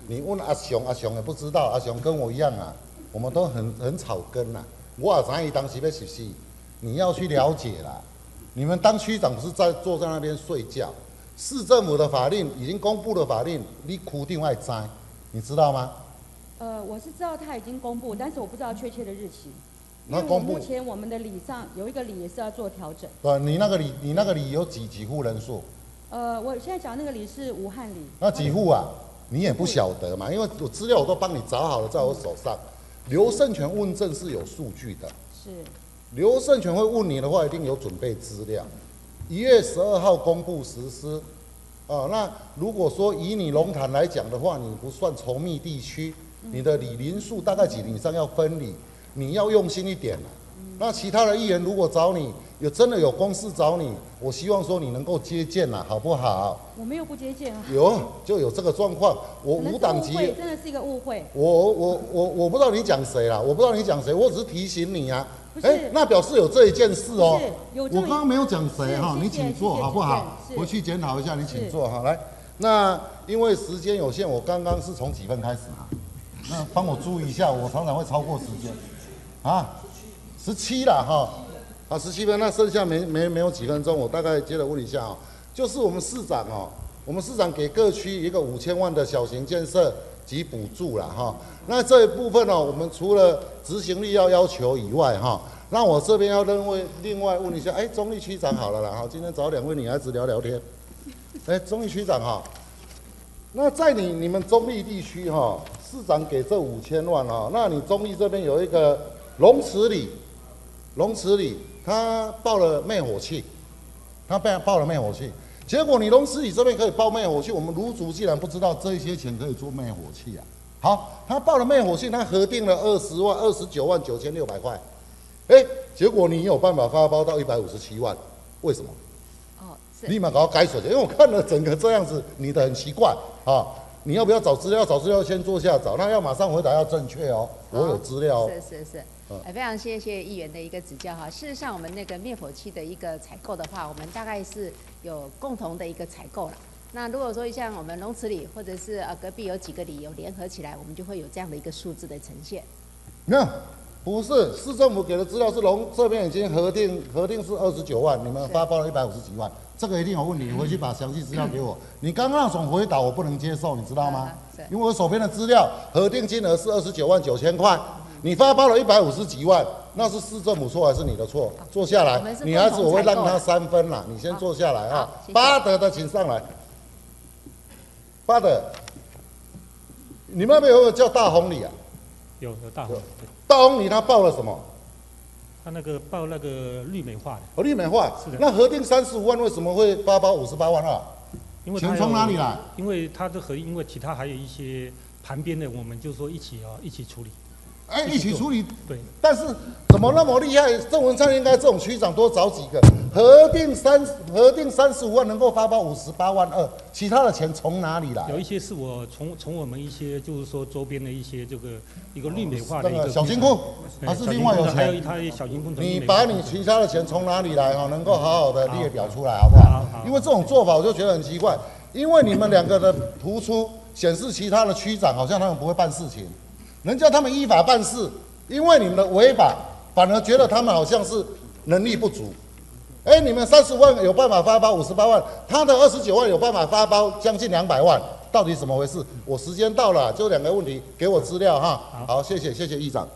你问阿雄，阿雄也不知道，阿雄跟我一样啊，我们都很很草根呐、啊。我也知道伊当时要实施，你要去了解啦。你们当区长不是在坐在那边睡觉？市政府的法令已经公布了法令，你区长爱知，你知道吗？ 呃，我是知道他已经公布，但是我不知道确切的日期。 那公布目前我们的里上有一个里也是要做调整。 对，你那个里，你那个里有几几户人数？ 呃，我现在讲那个里是武汉里。 那几户啊？你也不晓得嘛，因为我资料我都帮你找好了，在我手上。刘胜权问政是有数据的。 是。 刘胜权会问你的话，一定有准备资料。一月十二号公布实施。啊，那如果说以你龙潭来讲的话，你不算稠密地区，你的里邻数大概几里以上要分里，你要用心一点啊。那其他的议员如果找你，有真的有公事找你，我希望说你能够接见啦，好不好？ 我没有不接见啊。 有，就有这个状况。我无党籍， 真的是一个误会。 我我我我不知道你讲谁啦，我不知道你讲谁，我只是提醒你啊。哎、欸，那表示有这一件事哦、喔。我刚刚没有讲谁哈，你请坐好不好？回去检讨一下，你请坐哈。来，那因为时间有限，我刚刚是从几分开始啊？那帮我注意一下，我常常会超过时间。啊，十七了哈。啊，十七分，那剩下没没没有几分钟，我大概接着问一下啊、喔，就是我们市长哦、喔，我们市长给各区一个五千万的小型建设及补助了哈。那这一部分哦，我们除了执行力要要求以外哈，那我这边要另外另外问一下，哎，中立区长好了啦哈，今天找两位女孩子聊聊天。哎，中立区长哈，那在你你们中立地区哈，市长给这五千万哈，那你中立这边有一个龙池里，龙池里他报了灭火器，他被报了灭火器，结果你龙池里这边可以报灭火器，我们卢竹既然不知道这些钱可以做灭火器啊。好，他报了灭火器，他核定了二十万、二十九万九千六百块，哎，结果你有办法发包到一百五十七万，为什么？ 哦， 立马给我改水，因为我看了整个这样子，你的很奇怪啊。你要不要找资料？找资料先坐下找，那要马上回答要正确哦。我有资料哦。 是是是，呃，非常谢谢议员的一个指教哈。事实上，我们那个灭火器的一个采购的话，我们大概是有共同的一个采购了。那如果说像我们龙池里，或者是呃隔壁有几个里有联合起来，我们就会有这样的一个数字的呈现。 没有，不是，市政府给的资料是龙这边已经核定，核定是二十九万，你们发包了一百五十几万，这个一定有问题，你回去把详细资料给我。你刚刚那种回答我不能接受，你知道吗？因为我手边的资料核定金额是二十九万九千块，你发包了一百五十几万，那是市政府错还是你的错？坐下来，女孩子我会让她三分啦，你先坐下来啊。巴德的请上来。巴德，你们那边有没有叫大红里啊？ 有有大红。 大红里他报了什么？ 他那个报那个绿美化的。 哦，绿美化。 是的。 那核定三十五万，为什么会发包五十八万二？ 因为钱从哪里来？ 因为他的核，因为其他还有一些旁边的，我们就说一起啊，一起处理。 哎，一起处理。 对。 但是怎么那么厉害？郑文灿应该这种区长多找几个，核定三核定三十五万能够发包五十八万二，其他的钱从哪里来？ 有一些是我从从我们一些就是说周边的一些这个一个绿美化的一个小金库，还是另外有钱？ 还有一他小金库。 你把你其他的钱从哪里来哈，能够好好的列表出来，好不好？因为这种做法我就觉得很奇怪，因为你们两个的突出显示其他的区长好像他们不会办事情。人家他们依法办事，因为你们的违法，反而觉得他们好像是能力不足。哎、欸，你们三十万有办法发包五十八万，他的二十九万有办法发包将近两百万，到底怎么回事？我时间到了，就两个问题，给我资料哈。好，好谢谢，谢谢议长。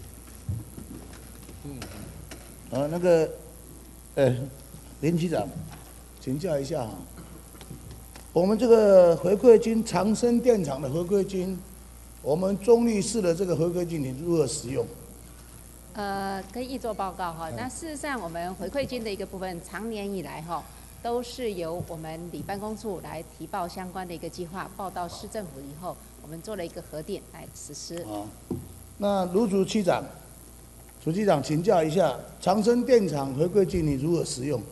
嗯，啊，那个，呃，林局长，请教一下哈，我们这个回馈金长生电厂的回馈金。我们中立市的这个回馈金你如何使用？ 呃，跟议做报告哈。那事实上，我们回馈金的一个部分，长年以来哈，都是由我们里办公处来提报相关的一个计划，报到市政府以后，我们做了一个核定来实施。 啊，那卢主区长，主机长请教一下，长生电厂回馈金你如何使用？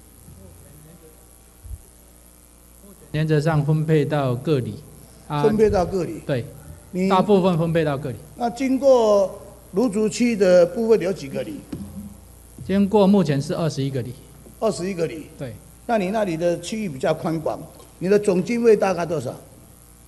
原则上分配到各里。 啊、分配到各里。 对。大部分分配到各里。 那经过芦竹区的部分有几个里？ 经过目前是二十一个里。 二十一个里。 对。 那你那里的区域比较宽广，你的总经费大概多少？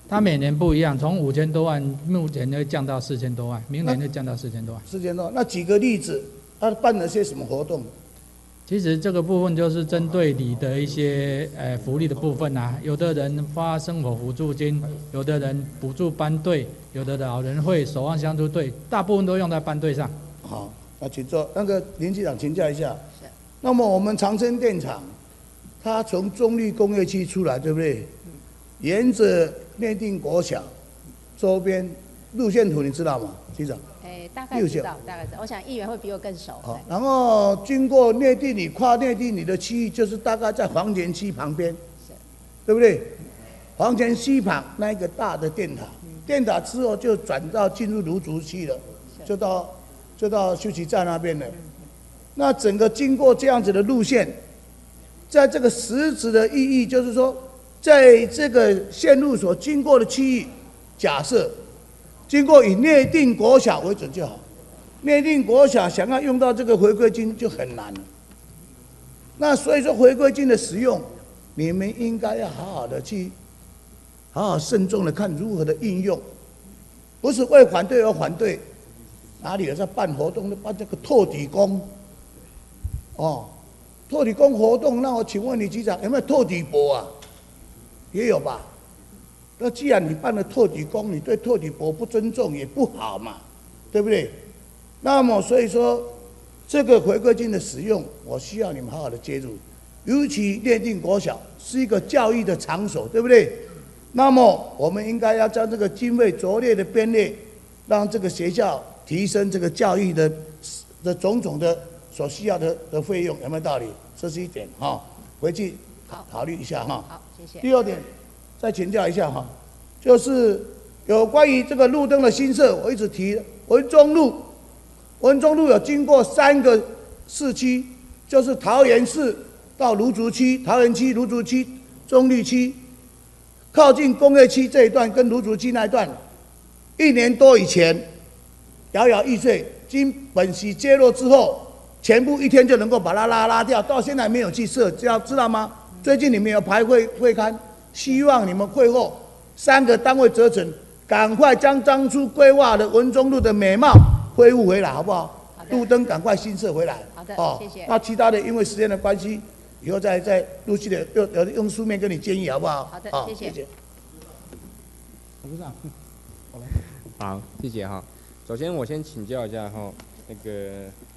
它每年不一样，从五千多万，目前会降到四千多万，明年会降到四千多万。 四千多万，那举个例子，他办了些什么活动？ 其实这个部分就是针对你的一些呃福利的部分啊，有的人发生活辅助金，有的人补助班队，有的老人会守望相助队，大部分都用在班队上。 好，那请坐。那个林局长请教一下，那么我们长春电厂，它从中立工业区出来，对不对？沿着内定国小周边路线图，你知道吗，局长？ 哎，大概知道，大概知道。我想议员会比我更熟。 好，然后经过内地里跨内地里的区域，就是大概在黄田区旁边，对不对？黄田西旁那一个大的电塔，电塔之后就转到进入芦竹区了，就到就到休息站那边了。那整个经过这样子的路线，在这个实质的意义就是说，在这个线路所经过的区域，假设经过以内定国小为准就好。内定国小想要用到这个回馈金就很难了。那所以说回馈金的使用，你们应该要好好的去，好好慎重的看如何的运用，不是为反对而反对。哪里有在办活动，办这个拓底工，哦，拓底工活动，那我请问你局长有没有拓底博啊？也有吧。那既然你办了拓底工，你对拓底博不尊重也不好嘛，对不对？那么所以说，这个回馈金的使用，我需要你们好好的介入。尤其内定国小是一个教育的场所，对不对？那么我们应该要将这个经费拙劣的编列，让这个学校提升这个教育的的种种的所需要的的费用，有没有道理？这是一点哈，回去考虑一下哈。 好，谢谢。 第二点。再请教一下哈，就是有关于这个路灯的新设，我一直提文中路，文中路有经过三个市区，就是桃园市到芦竹区、桃园区、芦竹区、中立区，靠近工业区这一段跟芦竹区那一段，一年多以前摇摇欲坠，经本席揭露之后，全部一天就能够把它拉拉掉，到现在没有去设，知道知道吗？最近你们有排会会刊。希望你们会后三个单位责成，赶快将当初规划的文中路的美貌恢复回来，好不好？路灯赶快新设回来。 好的， 哦， 谢谢。 那其他的因为时间的关系，以后再再陆续的用用书面跟你建议，好不好？ 好的， 哦、 谢谢。 谢谢。 董事长，好，谢谢哈。首先我先请教一下哈，那个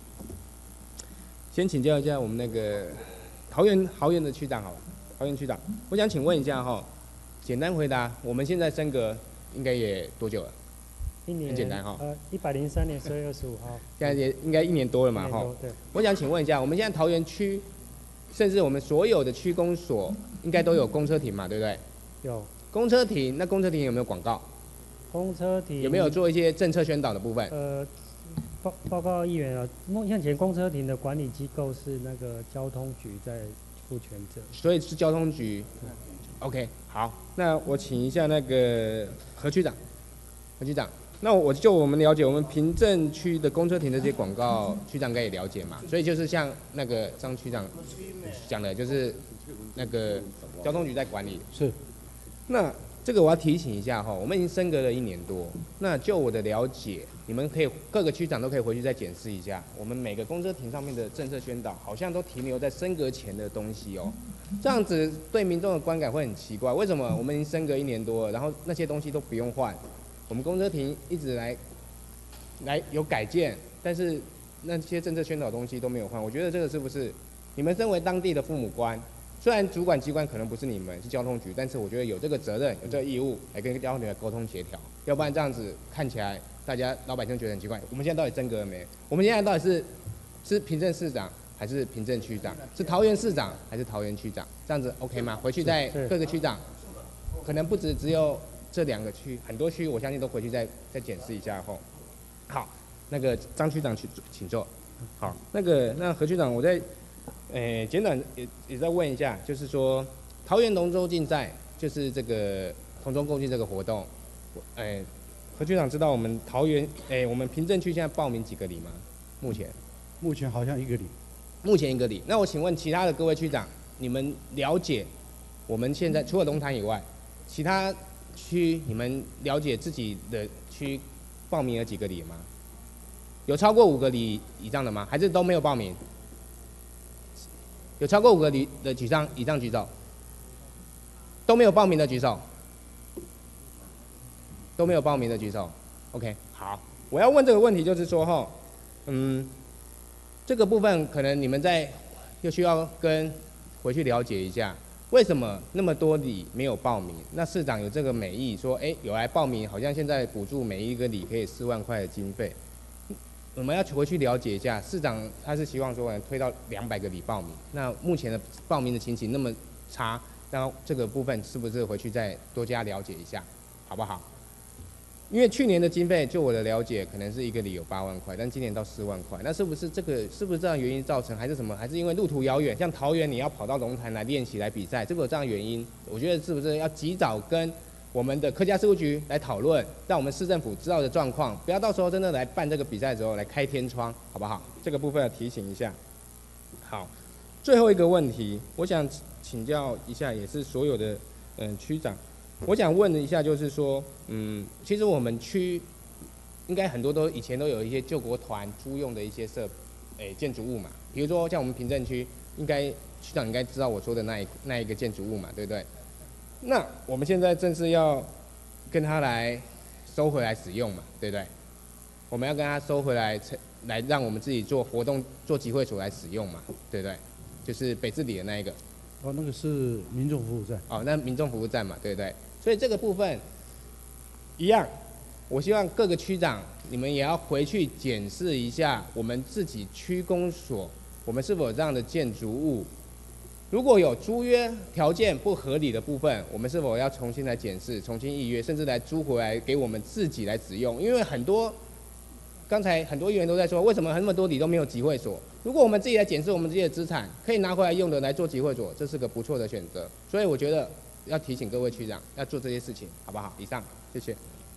先请教一下我们那个桃园桃园的区长好了。桃园区长，我想请问一下哈，简单回答，我们现在升格应该也多久了？ 一年。 很简单哈。 呃，一百零三年十月二十五号。 现在也应该一年多了嘛哈。 对。 我想请问一下，我们现在桃园区，甚至我们所有的区公所，应该都有公车停嘛，对不对？ 有。 公车停，那公车停有没有广告？ 公车停。 有没有做一些政策宣导的部分？ 呃，报报告议员啊，目前公车停的管理机构是那个交通局在。负全责， 所以是交通局。OK， 好，那我请一下那个何区长，何区长，那我就我们了解，我们平镇区的公车停的这些广告，区长应该也了解嘛，所以就是像那个张区长讲的，就是那个交通局在管理。 是。 那这个我要提醒一下哈，我们已经升格了一年多，那就我的了解，你们可以各个区长都可以回去再检视一下，我们每个公车亭上面的政策宣导，好像都停留在升格前的东西哦，这样子对民众的观感会很奇怪。为什么我们已经升格一年多了，然后那些东西都不用换，我们公车亭一直来来有改建，但是那些政策宣导的东西都没有换？我觉得这个是不是你们身为当地的父母官？虽然主管机关可能不是你们，是交通局，但是我觉得有这个责任，有这个义务来跟交通局来沟通协调，要不然这样子看起来大家老百姓觉得很奇怪。我们现在到底升格了没？我们现在到底是是平镇市长还是平镇区长？是桃园市长还是桃园区长？这样子 OK 吗？回去在各个区长，可能不止只有这两个区，很多区我相信都回去再再检视一下后。好，那个张区长请请坐。好，那个那何区长，我在。诶，简短也也再问一下，就是说桃园龙舟竞赛，就是这个同舟共济这个活动，诶，何区长知道我们桃园诶，我们平镇区现在报名几个里吗？目前？ 目前好像一个里。 目前一个里。那我请问其他的各位区长，你们了解我们现在除了龙潭以外，其他区你们了解自己的区报名了几个里吗？有超过五个里以上的吗？还是都没有报名？有超过五个里的举上以上举手。都没有报名的举手。都没有报名的举手。OK， 好，我要问这个问题就是说哈，嗯，这个部分可能你们在又需要跟回去了解一下。为什么那么多里没有报名？那市长有这个美意说，哎，有来报名，好像现在补助每一个里可以四万块的经费。我们要回去了解一下，市长他是希望说推到两百个里报名。那目前的报名的情形那么差，那这个部分是不是回去再多加了解一下，好不好？因为去年的经费，就我的了解，可能是一个里有八万块，但今年到四万块，那是不是这个是不是这样原因造成，还是什么？还是因为路途遥远，像桃园你要跑到龙潭来练习来比赛，这个有这样原因？我觉得是不是要及早跟我们的客家事务局来讨论，让我们市政府知道的状况，不要到时候真的来办这个比赛的时候来开天窗，好不好？这个部分要提醒一下。好，最后一个问题，我想请教一下，也是所有的嗯区长。我想问一下，就是说，嗯，其实我们区应该很多都以前都有一些救国团租用的一些设，诶、建筑物嘛，比如说像我们平镇区，应该区长应该知道我说的那一那一个建筑物嘛，对不对？那我们现在正是要跟他来收回来使用嘛，对不对？我们要跟他收回来，来让我们自己做活动、做集会所来使用嘛，对不对？就是北至里的那一个。 哦，那个是民众服务站。 哦，那民众服务站嘛，对不对？所以这个部分一样，我希望各个区长你们也要回去检视一下我们自己区公所，我们是否有这样的建筑物。如果有租约条件不合理的部分，我们是否要重新来检视、重新预约，甚至来租回来给我们自己来使用？因为很多刚才很多议员都在说，为什么那么多里都没有集会所？如果我们自己来检视我们自己的资产，可以拿回来用的来做集会所，这是个不错的选择。所以我觉得要提醒各位区长要做这些事情，好不好？以上，谢谢。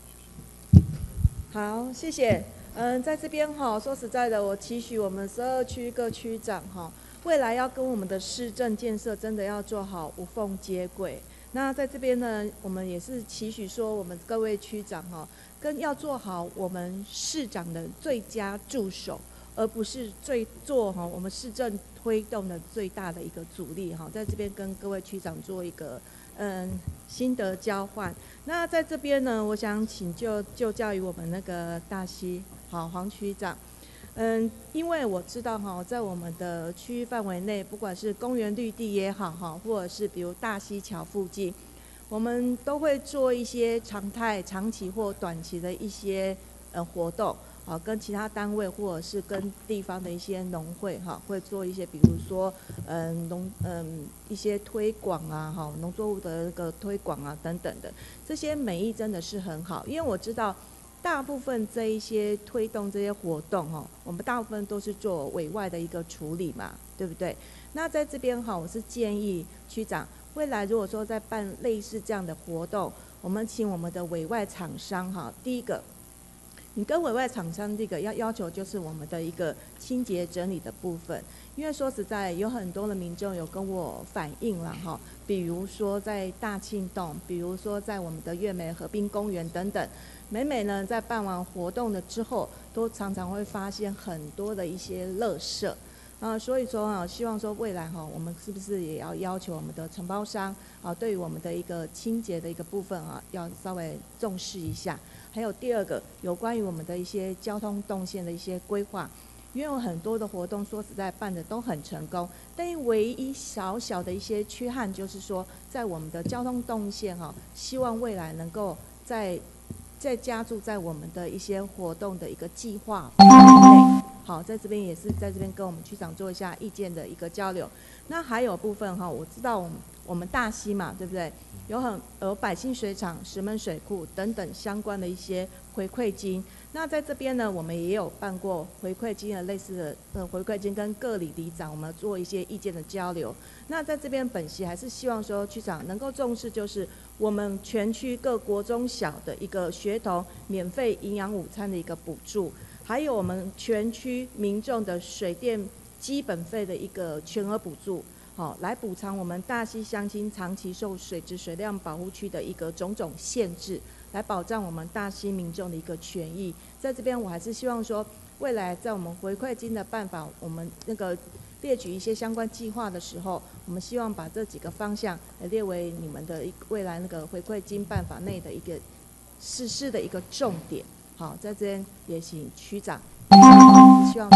好，谢谢。嗯，在这边哈，说实在的，我期许我们十二区各区长哈，未来要跟我们的市政建设真的要做好无缝接轨。那在这边呢，我们也是期许说，我们各位区长哈，跟要做好我们市长的最佳助手，而不是最做哈我们市政推动的最大的一个阻力哈。在这边跟各位区长做一个嗯心得交换。那在这边呢，我想请就就教于我们那个大溪好黄区长。嗯，因为我知道哈，在我们的区域范围内，不管是公园绿地也好哈，或者是比如大溪桥附近，我们都会做一些常态、长期或短期的一些呃活动，啊，跟其他单位或者是跟地方的一些农会哈，会做一些比如说嗯农嗯一些推广啊，哈，农作物的那个推广啊等等的，这些美意真的是很好，因为我知道。大部分这一些推动这些活动哦，我们大部分都是做委外的一个处理嘛，对不对？那在这边哈，我是建议区长未来如果说在办类似这样的活动，我们请我们的委外厂商哈，第一个，你跟委外厂商这个要要求就是我们的一个清洁整理的部分，因为说实在有很多的民众有跟我反映了哈，比如说在大庆洞，比如说在我们的月美河滨公园等等。每每呢，在办完活动了之后，都常常会发现很多的一些垃圾，啊，所以说啊，希望说未来哈，我们是不是也要要求我们的承包商啊，对于我们的一个清洁的一个部分啊，要稍微重视一下。还有第二个，有关于我们的一些交通动线的一些规划，因为有很多的活动说实在办的都很成功，但唯一小小的一些缺憾就是说，在我们的交通动线哈，希望未来能够在再加注在我们的一些活动的一个计划内，好，在这边也是在这边跟我们区长做一下意见的一个交流。那还有部分哈，我知道我们我们大溪嘛，对不对？有很有百姓水厂、石门水库等等相关的一些回馈金。那在这边呢，我们也有办过回馈金的类似的呃回馈金，跟各里里长我们做一些意见的交流。那在这边本席还是希望说区长能够重视，就是我们全区各国中小的一个学童免费营养午餐的一个补助，还有我们全区民众的水电基本费的一个全额补助。 好，来补偿我们大溪乡亲长期受水质水量保护区的一个种种限制，来保障我们大溪民众的一个权益。在这边，我还是希望说，未来在我们回馈金的办法，我们那个列举一些相关计划的时候，我们希望把这几个方向来列为你们的一未来那个回馈金办法内的一个实施的一个重点。好，在这边也请区长，希望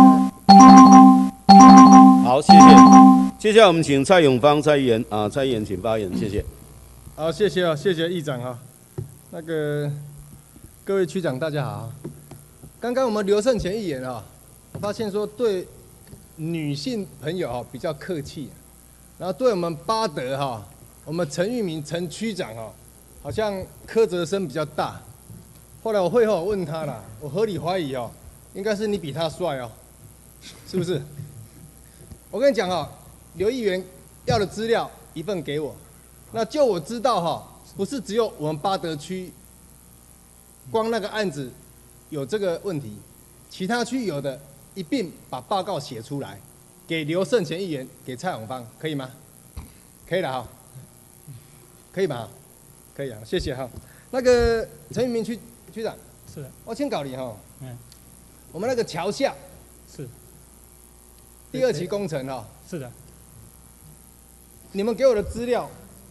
好，谢谢。接下来我们请蔡永芳蔡议员啊，蔡议员请发言，谢谢。 好，谢谢啊，谢谢议长哈。那个各位区长大家好。刚刚我们刘胜前议员啊，我发现说对女性朋友哈比较客气，然后对我们八德哈，我们陈玉明陈区长哈，好像苛责声比较大。后来我会后问他了，我合理怀疑哦，应该是你比他帅哦，是不是？我跟你讲哈，刘议员要的资料一份给我，那就我知道哈，不是只有我们八德区，光那个案子有这个问题，其他区有的一并把报告写出来，给刘胜前议员，给蔡永芳，可以吗？可以了哈，可以吧？可以啊，谢谢哈。那个陈玉明区区长， 是的， 我先搞你哈。 嗯， 我们那个桥下是第二期工程哈。 是的。 你们给我的资料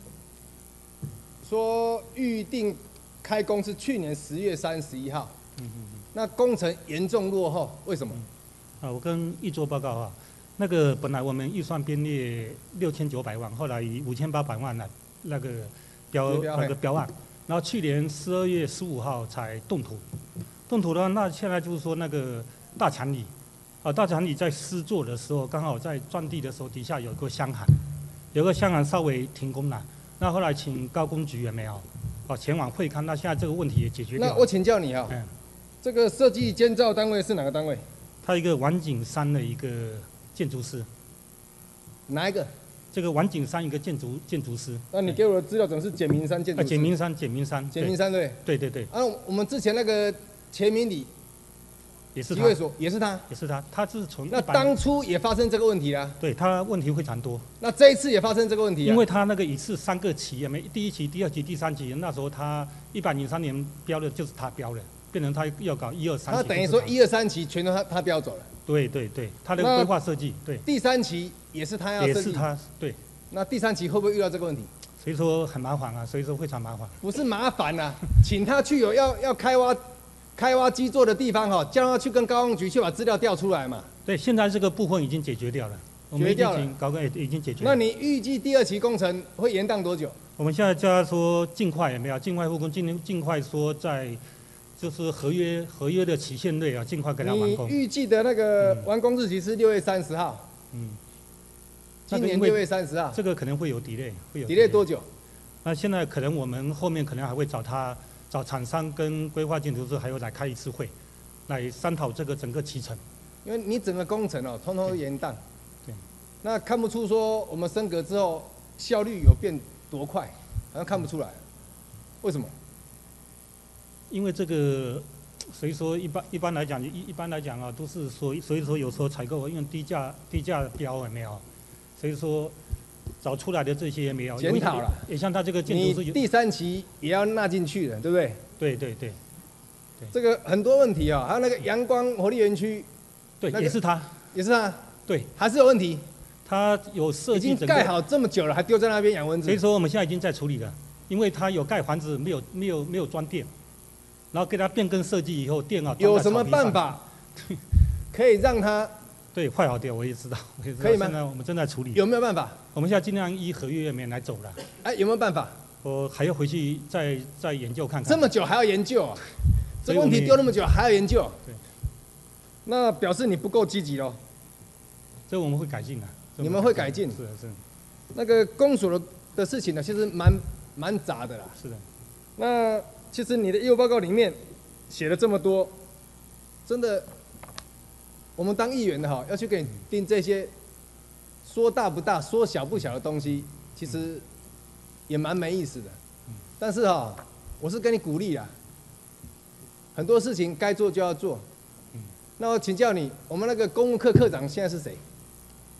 说预定开工是去年十月三十一号。 嗯嗯嗯。 那工程严重落后，为什么？ 啊，我跟议座报告哈，那个本来我们预算编列六千九百万，后来以五千八百万来那个标那个标案，然后去年十二月十五号才动土，动土的话，那现在就是说那个大墙里，啊，大墙里在施作的时候，刚好在钻地的时候底下有个箱涵，有个箱涵稍微停工了，那后来请高工局有没有？哦，前往会勘，那现在这个问题也解决掉了。 那我请教你啊，嗯，这个设计监造单位是哪个单位？ 他一个王景山的一个建筑师。 哪一个？ 这个王景山一个建筑建筑师。 那你给我的资料总是简明山建筑师。 啊，简明山，简明山。 简明山对。 对对对。 啊，我们之前那个钱明礼也是他。 机会所也是他。 也是他，他是从。 那当初也发生这个问题啦。 对，他问题非常多。 那这一次也发生这个问题啊。 因为他那个一次三个期啊，没第一期、第二期、第三期，那时候他一百零三年标的就是他标的。变成他要搞一二三期， 他等于说一二三期全都他他标走了。 对对对，他的规划设计对。 第三期也是他要设计。 也是他对。 那第三期会不会遇到这个问题？ 所以说很麻烦啊，所以说非常麻烦。 不是麻烦啊，请他去有要要开挖开挖基座的地方哈，叫他去跟高工局去把资料调出来嘛。 对，现在这个部分已经解决掉了， 解决掉了， 高工也已经解决了。 那你预计第二期工程会延宕多久？ 我们现在叫他说尽快有没有？尽快复工，尽尽快说在。就是合约合约的期限内啊，尽快给他完工。 你预计的那个完工日期是六月三十号。嗯。今年六月三十号。 这个可能会有 delay， 会有 delay 多久？ 那现在可能我们后面可能还会找他找厂商跟规划建筑师还有来开一次会，来商讨这个整个期程。 因为你整个工程哦，通通都延宕。对。那看不出说我们升格之后效率有变多快，好像看不出来。为什么？ 因为这个，所以说一般一般来讲，一一般来讲啊，都是说，所以说有时候采购因为低价低价标有没有，所以说找出来的这些也没有检讨了。 也像他这个建筑师， 你第三期也要纳进去的，对不对？ 对对对。 这个很多问题啊，还有那个阳光活力园区， 对，也是他， 也是他， 对， 还是有问题。 他有设计， 已经盖好这么久了，还丢在那边养蚊子。 所以说我们现在已经在处理了，因为他有盖房子，没有没有没有装电。然后给他变更设计以后，电啊有什么办法可以让他对快好掉？我也知道，我也知道可以吗？ 现在我们正在处理。 有没有办法？ 我们现在尽量依合约面来走了。 哎，有没有办法？ 我还要回去再再研究看看。 这么久还要研究啊？这个问题丢那么久还要研究？ 对。 那表示你不够积极喽。 这我们会改进的。 你们会改进？ 是的，是的。 那个公所的的事情呢，其实蛮蛮杂的啦。 是的。 那。其实你的业务报告里面写了这么多，真的，我们当议员的哈，要去给你定这些说大不大、说小不小的东西，其实也蛮没意思的。但是哈，我是跟你鼓励啦，很多事情该做就要做。那我请教你，我们那个公务科科长现在是谁？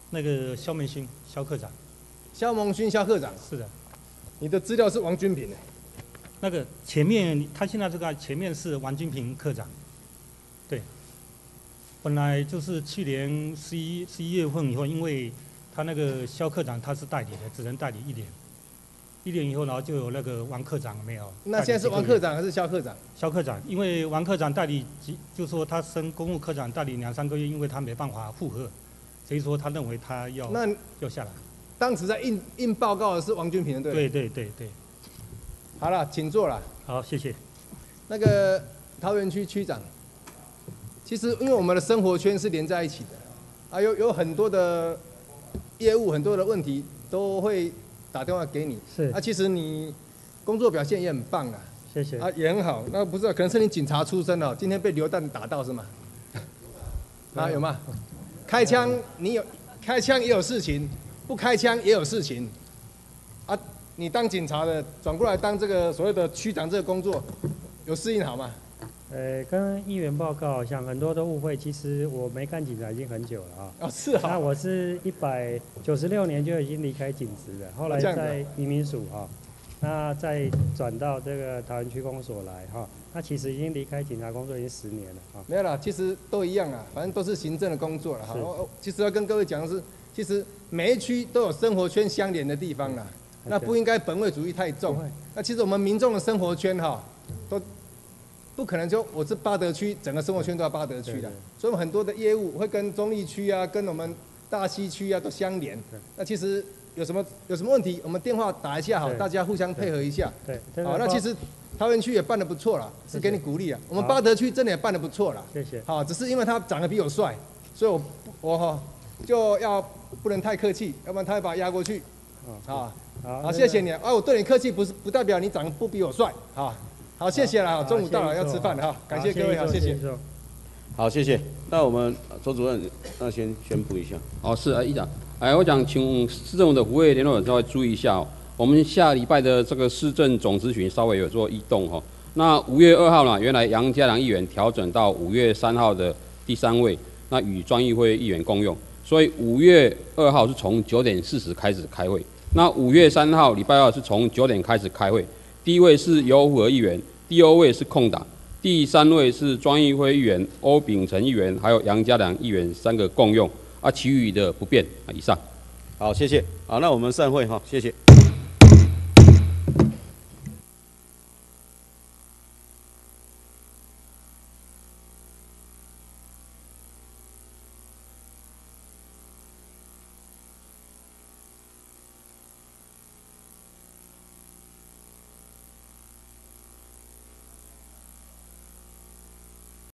那个肖明勋肖科长。 肖蒙勋肖科长。 是的。 你的资料是王君平的。 那个前面他现在这个前面是王君平科长。对。本来就是去年十一十一月份以后，因为他那个肖科长他是代理的，只能代理一年。一年以后，然后就有那个王科长没有？ 那现在是王科长还是肖科长？ 肖科长，因为王科长代理，就说他升公务科长代理两三个月，因为他没办法负荷，所以说他认为他要那要下来。 当时在印印报告的是王君平，对不对？ 对对对对。 好了，请坐了。 好，谢谢。 那个桃园区区长，其实因为我们的生活圈是连在一起的，啊，有有很多的业务，很多的问题都会打电话给你。 是。 啊，其实你工作表现也很棒啊。 谢谢。 啊，也很好。那不知道，可能是你警察出身哦，今天被榴弹打到是吗？啊，有吗？开枪你有，开枪也有事情，不开枪也有事情。啊，你当警察的转过来当这个所谓的区长这个工作，有适应好吗？ 呃，跟议员报告，像很多的误会，其实我没干警察已经很久了啊。 哦，是啊。 那我是一百九十六年就已经离开警职了，后来在移民署哈，那再转到这个桃园区公所来哈，那其实已经离开警察工作已经十年了啊。 没有啦，其实都一样啊，反正都是行政的工作了哈。其实要跟各位讲的是，其实每一区都有生活圈相连的地方啦，那不应该本位主义太重。那其实我们民众的生活圈哈，都不可能就我是八德区，整个生活圈都要八德区的，所以我们很多的业务会跟中立区啊，跟我们大溪区啊都相连。那其实有什么有什么问题，我们电话打一下好，大家互相配合一下。 对。 好，那其实桃园区也办得不错啦，是给你鼓励啊。我们八德区真的也办得不错啦。 谢谢。 好，只是因为他长得比我帅，所以我我哈就要不能太客气，要不然他会把他压过去。啊，好，谢谢你啊！我对你客气不是不代表你长得不比我帅啊。好，谢谢了，中午到了要吃饭了哈，感谢各位，好，谢谢。 好，谢谢。那我们周主任，那先宣布一下。 哦，是啊，议长，哎，我想请市政府的服务业联络人稍微注意一下哦，我们下礼拜的这个市政总咨询稍微有做异动哦。那五月二号呢，原来杨家良议员调整到五月三号的第三位，那与专议会议员共用，所以五月二号是从九点四十开始开会，那五月三号礼拜二是从九点开始开会。第一位是游虎和议员，第二位是空档，第三位是专议会议员欧秉成议员，还有杨家良议员三个共用，啊，其余的不变。啊，以上。 好，谢谢。好，那我们散会哈，谢谢。